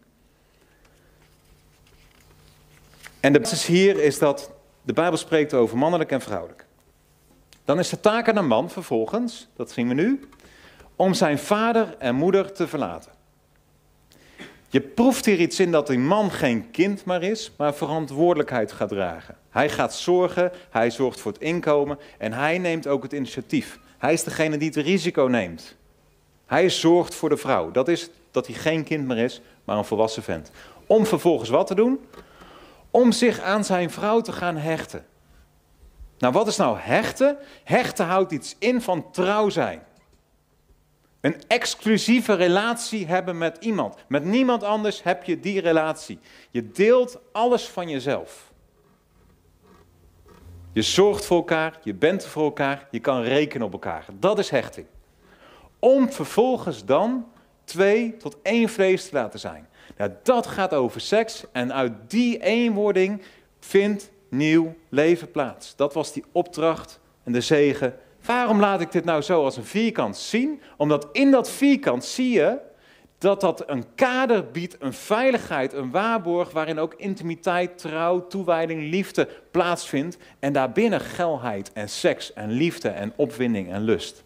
En de basis hier is dat de Bijbel spreekt over mannelijk en vrouwelijk. Dan is de taak aan een man vervolgens, dat zien we nu, om zijn vader en moeder te verlaten. Je proeft hier iets in dat die man geen kind meer is, maar verantwoordelijkheid gaat dragen. Hij gaat zorgen, hij zorgt voor het inkomen en hij neemt ook het initiatief. Hij is degene die het risico neemt. Hij zorgt voor de vrouw. Dat is dat hij geen kind meer is, maar een volwassen vent. Om vervolgens wat te doen? Om zich aan zijn vrouw te gaan hechten. Nou, wat is nou hechten? Hechten houdt iets in van trouw zijn. Een exclusieve relatie hebben met iemand. Met niemand anders heb je die relatie. Je deelt alles van jezelf. Je zorgt voor elkaar, je bent er voor elkaar, je kan rekenen op elkaar. Dat is hechting. Om vervolgens dan twee tot één vlees te laten zijn. Nou, dat gaat over seks en uit die eenwording vindt nieuw leven plaats. Dat was die opdracht en de zegen. Waarom laat ik dit nou zo als een vierkant zien? Omdat in dat vierkant zie je dat dat een kader biedt, een veiligheid, een waarborg waarin ook intimiteit, trouw, toewijding, liefde plaatsvindt. En daarbinnen geilheid en seks en liefde en opwinding en lust.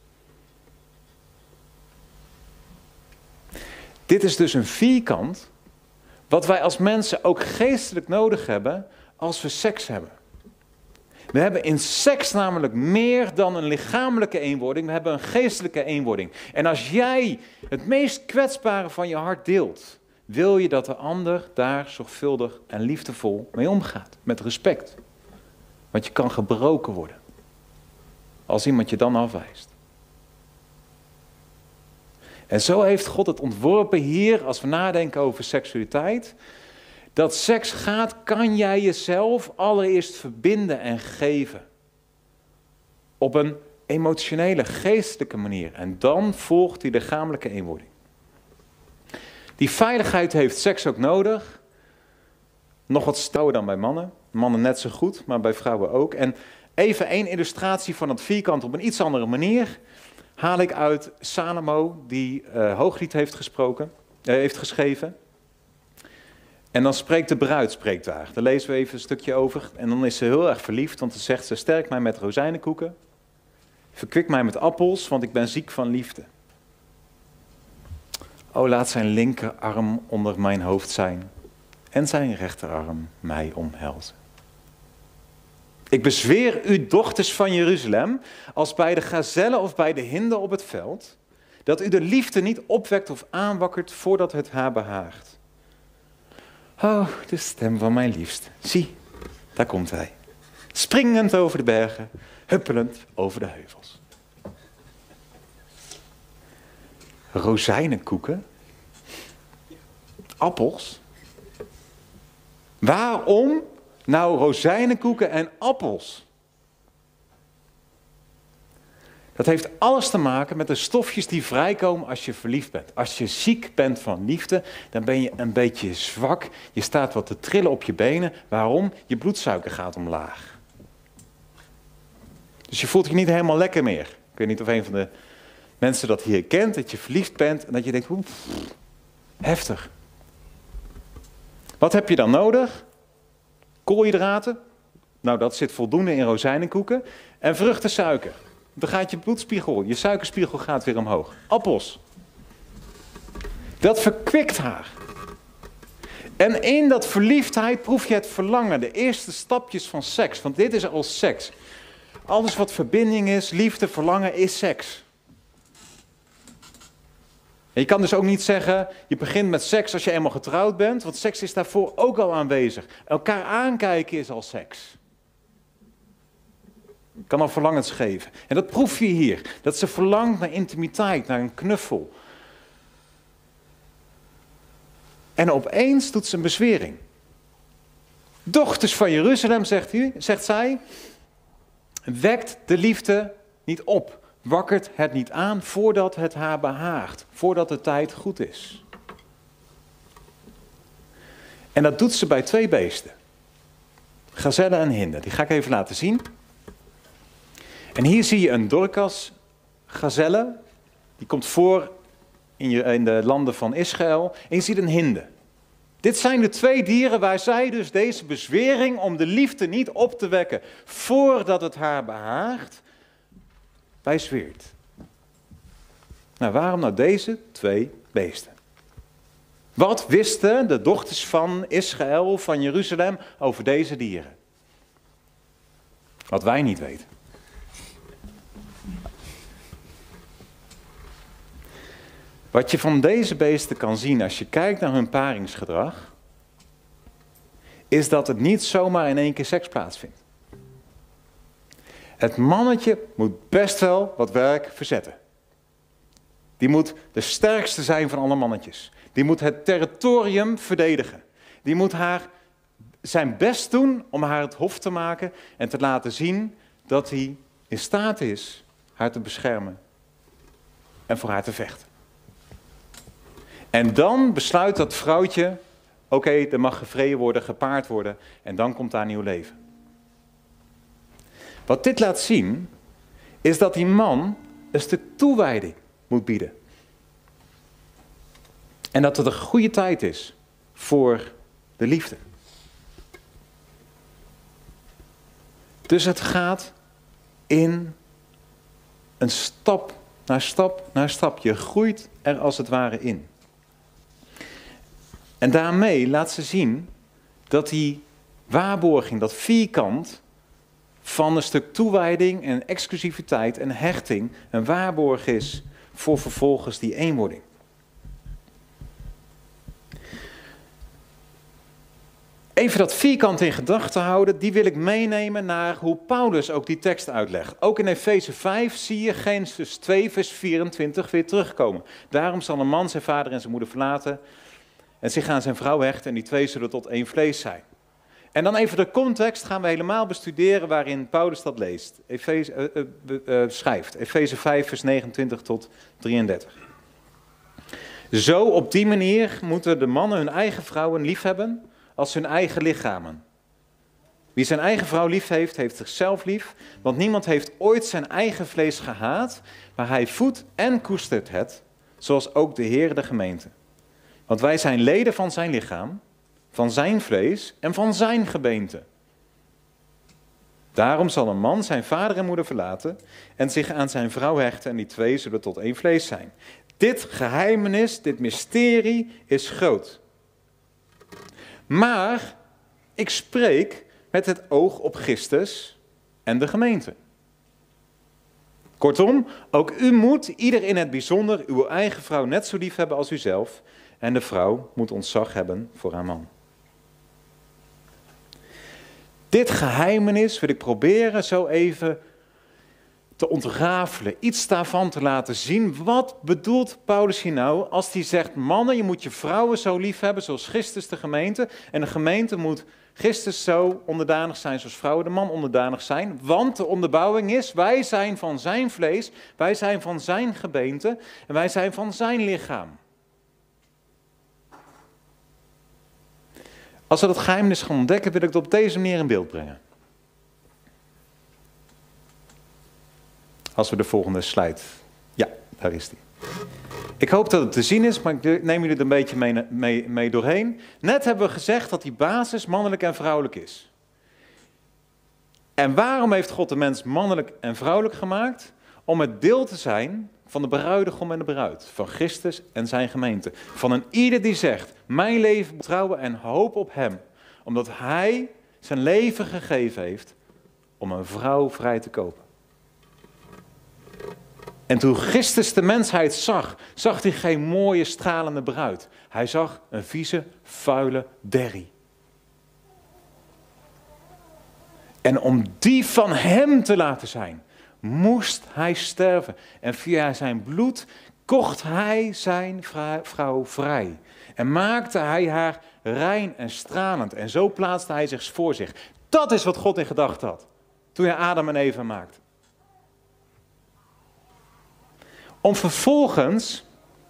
Dit is dus een vierkant wat wij als mensen ook geestelijk nodig hebben als we seks hebben. We hebben in seks namelijk meer dan een lichamelijke eenwording. We hebben een geestelijke eenwording. En als jij het meest kwetsbare van je hart deelt, wil je dat de ander daar zorgvuldig en liefdevol mee omgaat. Met respect. Want je kan gebroken worden. Als iemand je dan afwijst. En zo heeft God het ontworpen hier, als we nadenken over seksualiteit. Dat seks gaat, kan jij jezelf allereerst verbinden en geven. Op een emotionele, geestelijke manier. En dan volgt die lichamelijke eenwording. Die veiligheid heeft seks ook nodig. Nog wat stouwer dan bij mannen. Mannen net zo goed, maar bij vrouwen ook. En even één illustratie van het vierkant op een iets andere manier haal ik uit Salomo, die uh, Hooglied heeft gesproken, uh, heeft geschreven. En dan spreekt de bruid spreekt daar. Daar lezen we even een stukje over. En dan is ze heel erg verliefd, want dan zegt ze: sterk mij met rozijnenkoeken. Verkwik mij met appels, want ik ben ziek van liefde. O, laat zijn linkerarm onder mijn hoofd zijn en zijn rechterarm mij omhelzen. Ik bezweer u, dochters van Jeruzalem, als bij de gazellen of bij de hinden op het veld, dat u de liefde niet opwekt of aanwakkert voordat het haar behaagt. Oh, de stem van mijn liefste. Zie, daar komt hij. Springend over de bergen, huppelend over de heuvels. Rozijnenkoeken? Appels? Waarom nou rozijnenkoeken en appels? Dat heeft alles te maken met de stofjes die vrijkomen als je verliefd bent. Als je ziek bent van liefde, dan ben je een beetje zwak. Je staat wat te trillen op je benen. Waarom? Je bloedsuiker gaat omlaag. Dus je voelt je niet helemaal lekker meer. Ik weet niet of een van de mensen dat hier kent, dat je verliefd bent en dat je denkt, oeh, heftig. Wat heb je dan nodig? Koolhydraten. Nou, dat zit voldoende in rozijnenkoeken. En vruchtensuiker. Dan gaat je bloedspiegel, je suikerspiegel gaat weer omhoog. Appels. Dat verkwikt haar. En in dat verliefdheid proef je het verlangen, de eerste stapjes van seks. Want dit is al seks. Alles wat verbinding is, liefde, verlangen, is seks. En je kan dus ook niet zeggen, je begint met seks als je eenmaal getrouwd bent. Want seks is daarvoor ook al aanwezig. Elkaar aankijken is al seks. Kan al verlangens geven. En dat proef je hier. Dat ze verlangt naar intimiteit, naar een knuffel. En opeens doet ze een bezwering. Dochters van Jeruzalem, zegt, u, zegt zij, wekt de liefde niet op. Wakkert het niet aan voordat het haar behaagt. Voordat de tijd goed is. En dat doet ze bij twee beesten. Gazellen en hinden. Die ga ik even laten zien. En hier zie je een Dorcas gazelle. Die komt voor in, je, in de landen van Israël. En je ziet een hinde. Dit zijn de twee dieren waar zij dus deze bezwering om de liefde niet op te wekken voordat het haar behaagt, bij zweert. Nou, waarom nou deze twee beesten? Wat wisten de dochters van Israël, van Jeruzalem, over deze dieren? Wat wij niet weten. Wat je van deze beesten kan zien als je kijkt naar hun paringsgedrag, is dat het niet zomaar in één keer seks plaatsvindt. Het mannetje moet best wel wat werk verzetten. Die moet de sterkste zijn van alle mannetjes. Die moet het territorium verdedigen. Die moet haar zijn best doen om haar het hof te maken en te laten zien dat hij in staat is haar te beschermen en voor haar te vechten. En dan besluit dat vrouwtje, oké, okay, er mag gevreden worden, gepaard worden en dan komt daar nieuw leven. Wat dit laat zien, is dat die man een stuk toewijding moet bieden. En dat het een goede tijd is voor de liefde. Dus het gaat in een stap naar stap naar stap. Je groeit er als het ware in. En daarmee laat ze zien dat die waarborging, dat vierkant van een stuk toewijding en exclusiviteit en hechting een waarborg is voor vervolgens die eenwording. Even dat vierkant in gedachten houden, die wil ik meenemen naar hoe Paulus ook die tekst uitlegt. Ook in Efeze vijf zie je Genesis twee vers vierentwintig weer terugkomen. Daarom zal een man zijn vader en zijn moeder verlaten en zich aan zijn vrouw hechten en die twee zullen tot één vlees zijn. En dan even de context gaan we helemaal bestuderen waarin Paulus dat leest. Efeze, uh, uh, uh, schrijft. Efeze vijf, vers negenentwintig tot drieëndertig. Zo op die manier moeten de mannen hun eigen vrouwen liefhebben als hun eigen lichamen. Wie zijn eigen vrouw lief heeft, heeft zichzelf lief. Want niemand heeft ooit zijn eigen vlees gehaat, maar hij voedt en koestert het, zoals ook de Heer de gemeente. Want wij zijn leden van zijn lichaam, van zijn vlees en van zijn gebeente. Daarom zal een man zijn vader en moeder verlaten en zich aan zijn vrouw hechten en die twee zullen tot één vlees zijn. Dit geheimenis, dit mysterie is groot. Maar ik spreek met het oog op Christus en de gemeente. Kortom, ook u moet, ieder in het bijzonder, uw eigen vrouw net zo lief hebben als uzelf. En de vrouw moet ontzag hebben voor haar man. Dit geheimenis wil ik proberen zo even te ontrafelen, iets daarvan te laten zien. Wat bedoelt Paulus hier nou als hij zegt, mannen, je moet je vrouwen zo lief hebben zoals Christus de gemeente. En de gemeente moet Christus zo onderdanig zijn zoals vrouwen de man onderdanig zijn. Want de onderbouwing is, wij zijn van zijn vlees, wij zijn van zijn gebeente en wij zijn van zijn lichaam. Als we dat geheimenis gaan ontdekken, wil ik het op deze manier in beeld brengen. Als we de volgende slide... Ja, daar is die. Ik hoop dat het te zien is, maar ik neem jullie er een beetje mee, mee, mee doorheen. Net hebben we gezegd dat die basis mannelijk en vrouwelijk is. En waarom heeft God de mens mannelijk en vrouwelijk gemaakt? Om het deel te zijn van de bruidegom en de bruid, van Christus en zijn gemeente. Van een ieder die zegt, mijn leven betrouwen en hoop op hem. Omdat hij zijn leven gegeven heeft om een vrouw vrij te kopen. En toen Christus de mensheid zag, zag hij geen mooie stralende bruid. Hij zag een vieze, vuile derrie. En om die van hem te laten zijn, moest hij sterven. En via zijn bloed kocht hij zijn vrouw vrij. En maakte hij haar rein en stralend. En zo plaatste hij zich voor zich. Dat is wat God in gedachten had, toen hij Adam en Eva maakte. Om vervolgens,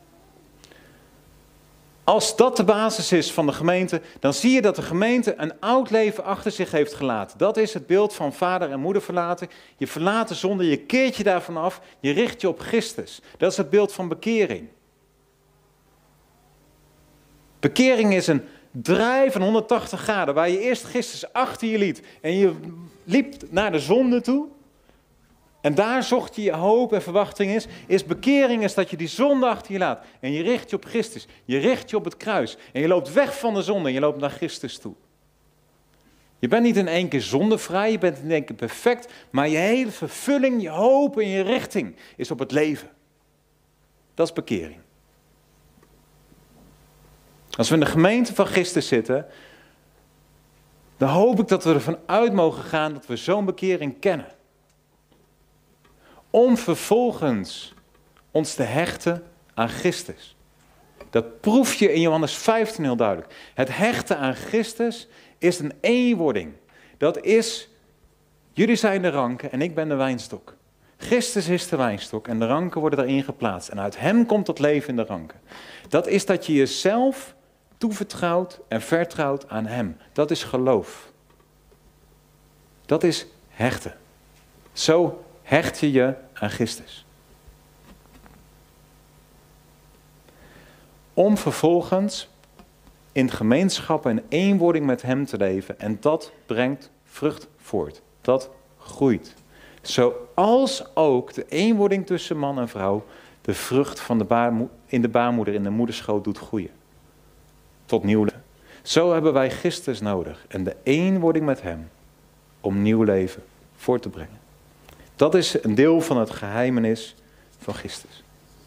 als dat de basis is van de gemeente, dan zie je dat de gemeente een oud leven achter zich heeft gelaten. Dat is het beeld van vader en moeder verlaten. Je verlaat de zonde, je keert je daarvan af, je richt je op Christus. Dat is het beeld van bekering. Bekering is een draai van honderdtachtig graden, waar je eerst Christus achter je liet en je liep naar de zonde toe. En daar zocht je je hoop en verwachting is, is bekering is dat je die zonde achter je laat. En je richt je op Christus, je richt je op het kruis. En je loopt weg van de zonde en je loopt naar Christus toe. Je bent niet in één keer zondevrij, je bent in één keer perfect. Maar je hele vervulling, je hoop en je richting is op het leven. Dat is bekering. Als we in de gemeente van Christus zitten, dan hoop ik dat we ervan uit mogen gaan dat we zo'n bekering kennen. Om vervolgens ons te hechten aan Christus. Dat proef je in Johannes vijftien heel duidelijk. Het hechten aan Christus is een eenwording. Dat is, jullie zijn de ranken en ik ben de wijnstok. Christus is de wijnstok en de ranken worden daarin geplaatst. En uit hem komt het leven in de ranken. Dat is dat je jezelf toevertrouwt en vertrouwt aan hem. Dat is geloof. Dat is hechten. Zo hecht je je aan Christus. Om vervolgens in gemeenschap en eenwording met hem te leven. En dat brengt vrucht voort. Dat groeit. Zoals ook de eenwording tussen man en vrouw de vrucht van de baarmo- in de baarmoeder, in de moederschoot doet groeien. Tot nieuw leven. Zo hebben wij Christus nodig. En de eenwording met hem om nieuw leven voort te brengen. Dat is een deel van het geheimenis van Christus.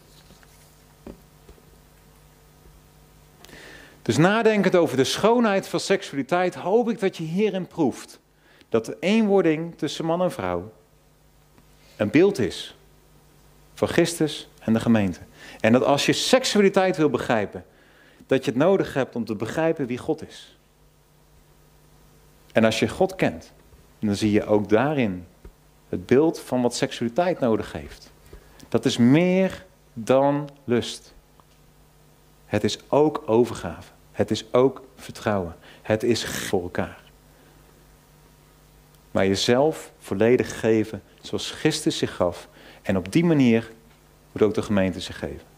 Dus nadenkend over de schoonheid van seksualiteit hoop ik dat je hierin proeft dat de eenwording tussen man en vrouw een beeld is van Christus en de gemeente. En dat als je seksualiteit wil begrijpen, dat je het nodig hebt om te begrijpen wie God is. En als je God kent, dan zie je ook daarin het beeld van wat seksualiteit nodig heeft. Dat is meer dan lust. Het is ook overgave. Het is ook vertrouwen. Het is voor elkaar. Maar jezelf volledig geven zoals Christus zich gaf. En op die manier moet ook de gemeente zich geven.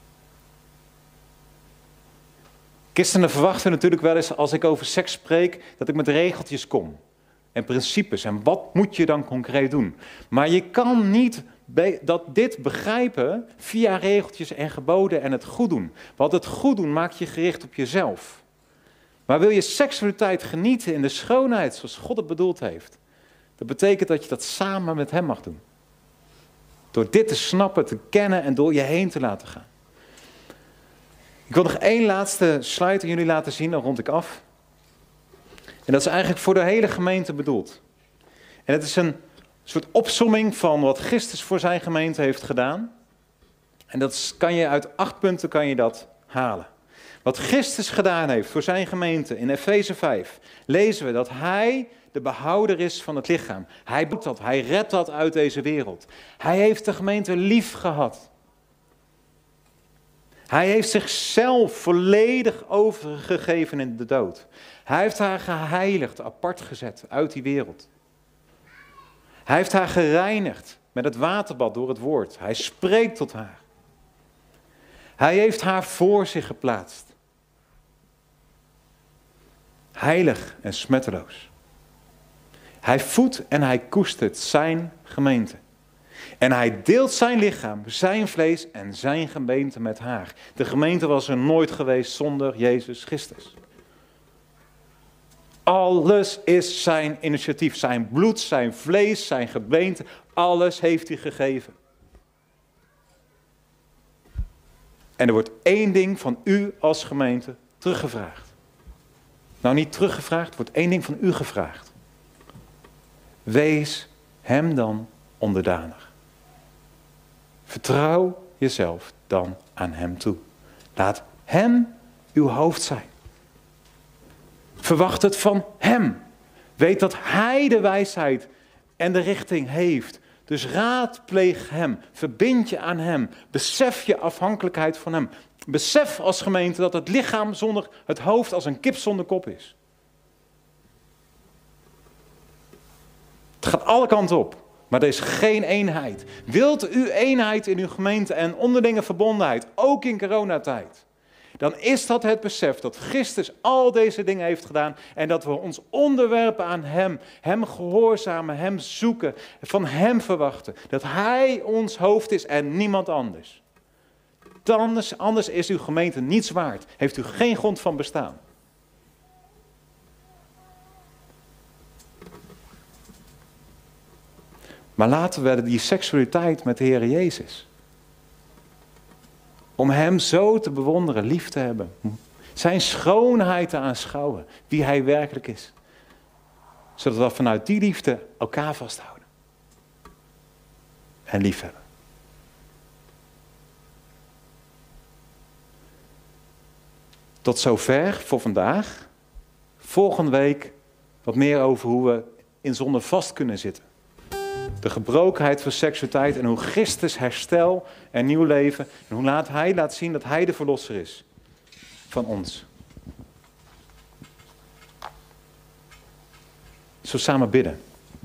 Christenen verwachten natuurlijk wel eens als ik over seks spreek dat ik met regeltjes kom. En principes. En wat moet je dan concreet doen? Maar je kan niet be- dat dit begrijpen via regeltjes en geboden en het goed doen. Want het goed doen maakt je gericht op jezelf. Maar wil je seksualiteit genieten in de schoonheid zoals God het bedoeld heeft. Dat betekent dat je dat samen met hem mag doen. Door dit te snappen, te kennen en door je heen te laten gaan. Ik wil nog één laatste slide aan jullie laten zien, dan rond ik af. En dat is eigenlijk voor de hele gemeente bedoeld. En het is een soort opsomming van wat Christus voor zijn gemeente heeft gedaan. En dat kan je uit acht punten kan je dat halen. Wat Christus gedaan heeft voor zijn gemeente in Efeze vijf, lezen we dat hij de behouder is van het lichaam. Hij doet dat, hij redt dat uit deze wereld. Hij heeft de gemeente lief gehad. Hij heeft zichzelf volledig overgegeven in de dood. Hij heeft haar geheiligd, apart gezet uit die wereld. Hij heeft haar gereinigd met het waterbad door het woord. Hij spreekt tot haar. Hij heeft haar voor zich geplaatst. Heilig en smetteloos. Hij voedt en hij koestert zijn gemeente. En hij deelt zijn lichaam, zijn vlees en zijn gemeente met haar. De gemeente was er nooit geweest zonder Jezus Christus. Alles is zijn initiatief. Zijn bloed, zijn vlees, zijn gebeente. Alles heeft hij gegeven. En er wordt één ding van u als gemeente teruggevraagd. Nou, niet teruggevraagd, er wordt één ding van u gevraagd. Wees hem dan onderdanig. Vertrouw jezelf dan aan hem toe. Laat hem uw hoofd zijn. Verwacht het van hem. Weet dat hij de wijsheid en de richting heeft. Dus raadpleeg hem. Verbind je aan hem. Besef je afhankelijkheid van hem. Besef als gemeente dat het lichaam zonder het hoofd als een kip zonder kop is. Het gaat alle kanten op. Maar er is geen eenheid. Wilt u eenheid in uw gemeente en onderlinge verbondenheid, ook in coronatijd, dan is dat het besef dat Christus al deze dingen heeft gedaan en dat we ons onderwerpen aan hem, hem gehoorzamen, hem zoeken, van hem verwachten. Dat hij ons hoofd is en niemand anders. Anders, anders is uw gemeente niets waard. Heeft u geen grond van bestaan. Maar laten we die seksualiteit met de Heer Jezus. Om hem zo te bewonderen, lief te hebben. Zijn schoonheid te aanschouwen. Wie hij werkelijk is. Zodat we vanuit die liefde elkaar vasthouden. En lief hebben. Tot zover voor vandaag. Volgende week wat meer over hoe we in zonde vast kunnen zitten. De gebrokenheid van seksualiteit en hoe Christus herstel en nieuw leven. En hoe laat hij laat zien dat hij de verlosser is van ons. Zullen we samen bidden?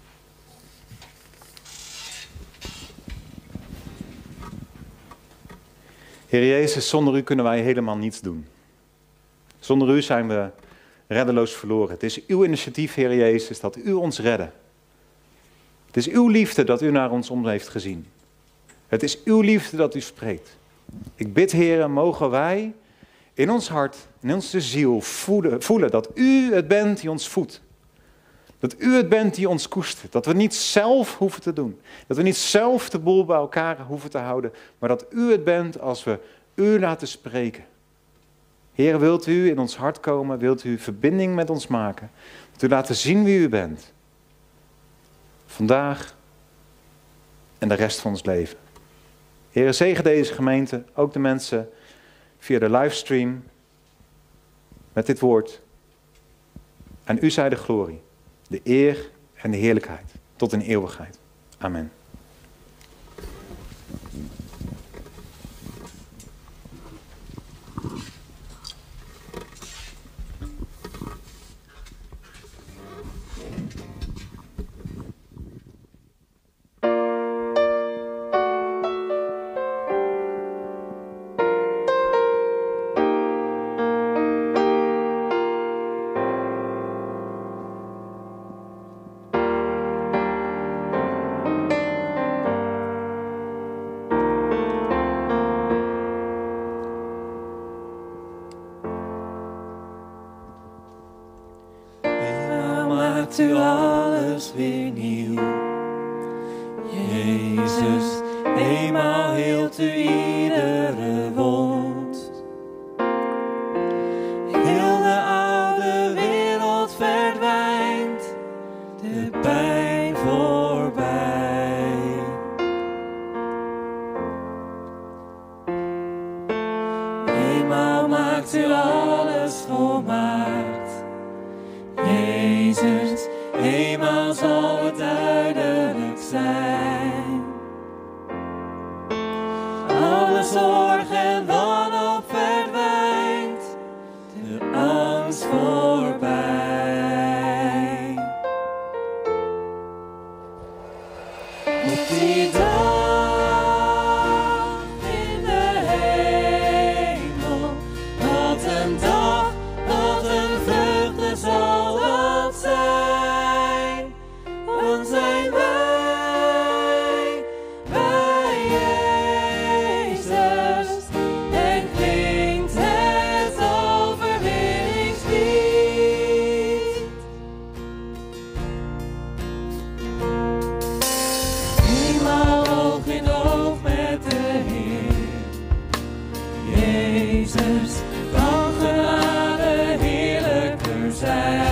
Heer Jezus, zonder u kunnen wij helemaal niets doen. Zonder u zijn we reddeloos verloren. Het is uw initiatief, Heer Jezus, dat u ons redde. Het is uw liefde dat u naar ons om heeft gezien. Het is uw liefde dat u spreekt. Ik bid, Heer, mogen wij in ons hart, in onze ziel voelen, voelen dat u het bent die ons voedt. Dat u het bent die ons koestert. Dat we niet zelf hoeven te doen. Dat we niet zelf de boel bij elkaar hoeven te houden. Maar dat u het bent als we u laten spreken. Heer, wilt u in ons hart komen? Wilt u verbinding met ons maken? Wilt u laten zien wie u bent? Vandaag en de rest van ons leven. Heer, zegen deze gemeente, ook de mensen via de livestream met dit woord. En u zij de glorie. de eer en de heerlijkheid tot in eeuwigheid. Amen. Maakt u alles weer nieuw. Jezus, eenmaal hield u iedere wond. Heel de oude wereld verdwijnt, de pijn voorbij. Eenmaal maakt u alles volmaakt. Jezus, eenmaal zal het duidelijk zijn. Alle zorg en wanhoop verdwijnt, de angst voorbij. Op die dag in de hemel, wat een dag, wat een vreugde zal. Dan zijn wij bij Jezus en klinkt het overwinningslied. Eenmaal oog in oog met de Heer, Jezus, kan genade heerlijker zijn.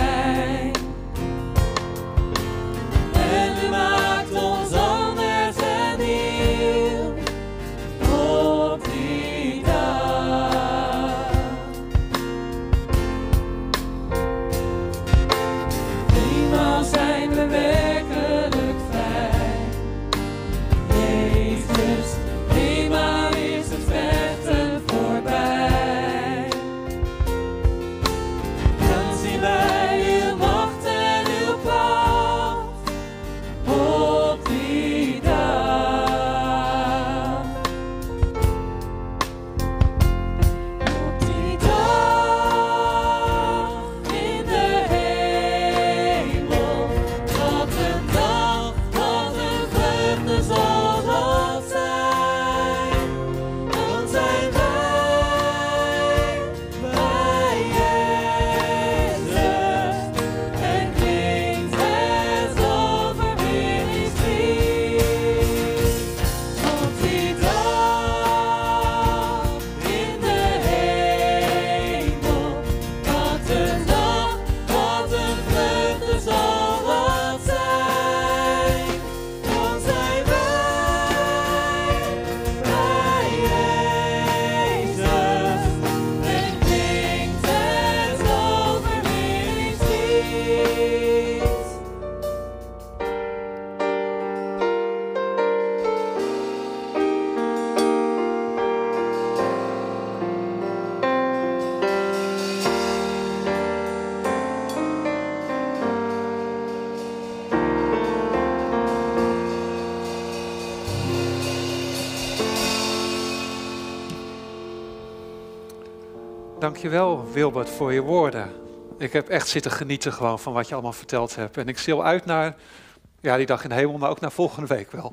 Dankjewel, Wilbert, voor je woorden. Ik heb echt zitten genieten gewoon van wat je allemaal verteld hebt. En ik zie uit naar, ja, die dag in de hemel, maar ook naar volgende week wel.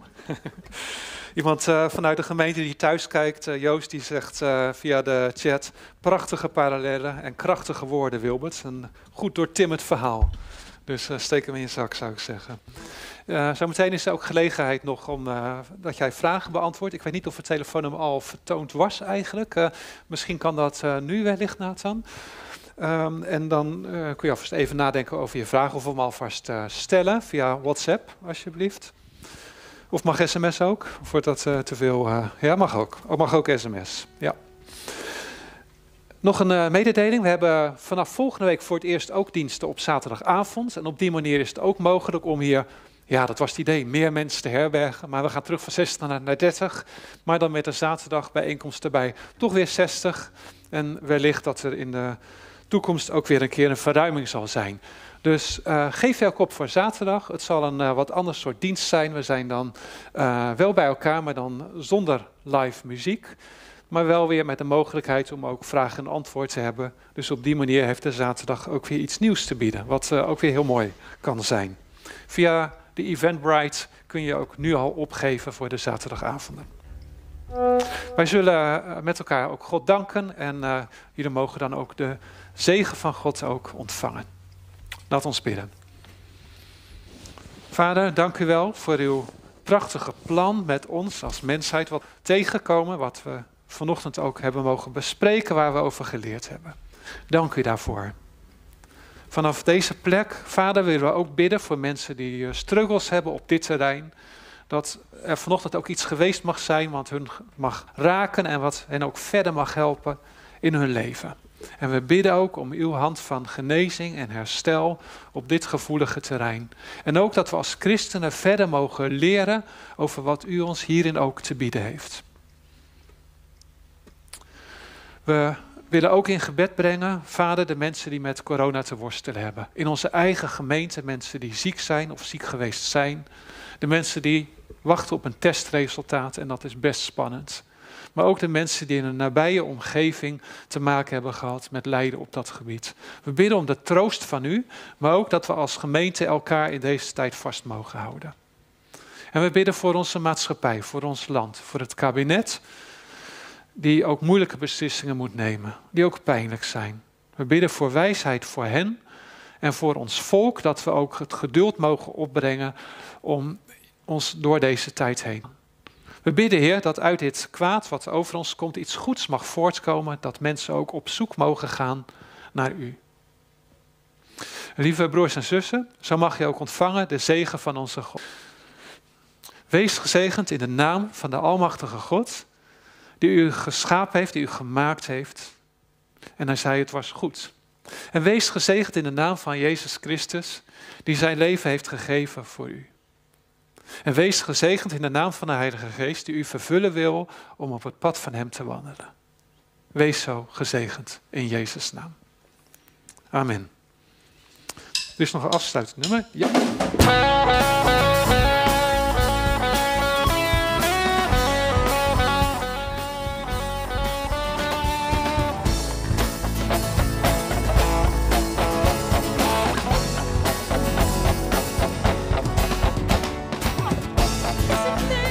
Iemand uh, vanuit de gemeente die thuis kijkt, uh, Joost, die zegt uh, via de chat, prachtige parallellen en krachtige woorden, Wilbert. Een goed doortimmerd verhaal. Dus uh, steek hem in je zak, zou ik zeggen. Uh, zometeen is er ook gelegenheid nog om uh, dat jij vragen beantwoordt. Ik weet niet of het telefoonnummer al vertoond was eigenlijk. Uh, misschien kan dat uh, nu wellicht, Nathan. Um, en dan uh, kun je alvast even nadenken over je vraag of hem alvast uh, stellen via WhatsApp, alsjeblieft. Of mag sms ook? Of wordt dat uh, te veel? Uh, ja, mag ook. Oh, mag ook sms. Ja. Nog een uh, mededeling. We hebben vanaf volgende week voor het eerst ook diensten op zaterdagavond. En op die manier is het ook mogelijk om hier, ja dat was het idee, meer mensen te herbergen. Maar we gaan terug van zestig naar, naar dertig. Maar dan met een zaterdagbijeenkomst erbij toch weer zestig. En wellicht dat er in de toekomst ook weer een keer een verruiming zal zijn. Dus uh, geef je ook op voor zaterdag. Het zal een uh, wat ander soort dienst zijn. We zijn dan uh, wel bij elkaar, maar dan zonder live muziek. Maar wel weer met de mogelijkheid om ook vragen en antwoord te hebben. Dus op die manier heeft de zaterdag ook weer iets nieuws te bieden. Wat uh, ook weer heel mooi kan zijn. Via de Eventbrite kun je ook nu al opgeven voor de zaterdagavonden. Wij zullen uh, met elkaar ook God danken. En uh, jullie mogen dan ook de zegen van God ook ontvangen. Laat ons bidden. Vader, dank u wel voor uw prachtige plan met ons als mensheid. Wat tegenkomen, wat we vanochtend ook hebben mogen bespreken, waar we over geleerd hebben. Dank u daarvoor. Vanaf deze plek, Vader, willen we ook bidden voor mensen die struggles hebben op dit terrein. Dat er vanochtend ook iets geweest mag zijn, wat hun mag raken en wat hen ook verder mag helpen in hun leven. En we bidden ook om uw hand van genezing en herstel op dit gevoelige terrein. En ook dat we als christenen verder mogen leren over wat u ons hierin ook te bieden heeft. We willen ook in gebed brengen, Vader, de mensen die met corona te worstelen hebben. In onze eigen gemeente, mensen die ziek zijn of ziek geweest zijn. De mensen die wachten op een testresultaat en dat is best spannend. Maar ook de mensen die in een nabije omgeving te maken hebben gehad met lijden op dat gebied. We bidden om de troost van u, maar ook dat we als gemeente elkaar in deze tijd vast mogen houden. En we bidden voor onze maatschappij, voor ons land, voor het kabinet, die ook moeilijke beslissingen moet nemen, die ook pijnlijk zijn. We bidden voor wijsheid voor hen en voor ons volk, dat we ook het geduld mogen opbrengen om ons door deze tijd heen. We bidden, Heer, dat uit dit kwaad wat over ons komt iets goeds mag voortkomen, dat mensen ook op zoek mogen gaan naar u. Lieve broers en zussen, zo mag je ook ontvangen de zegen van onze God. Wees gezegend in de naam van de Almachtige God, die u geschapen heeft, die u gemaakt heeft. En hij zei, het was goed. En wees gezegend in de naam van Jezus Christus, die zijn leven heeft gegeven voor u. En wees gezegend in de naam van de Heilige Geest, die u vervullen wil om op het pad van hem te wandelen. Wees zo gezegend in Jezus' naam. Amen. Er is nog een afsluitend nummer. Ja. Is het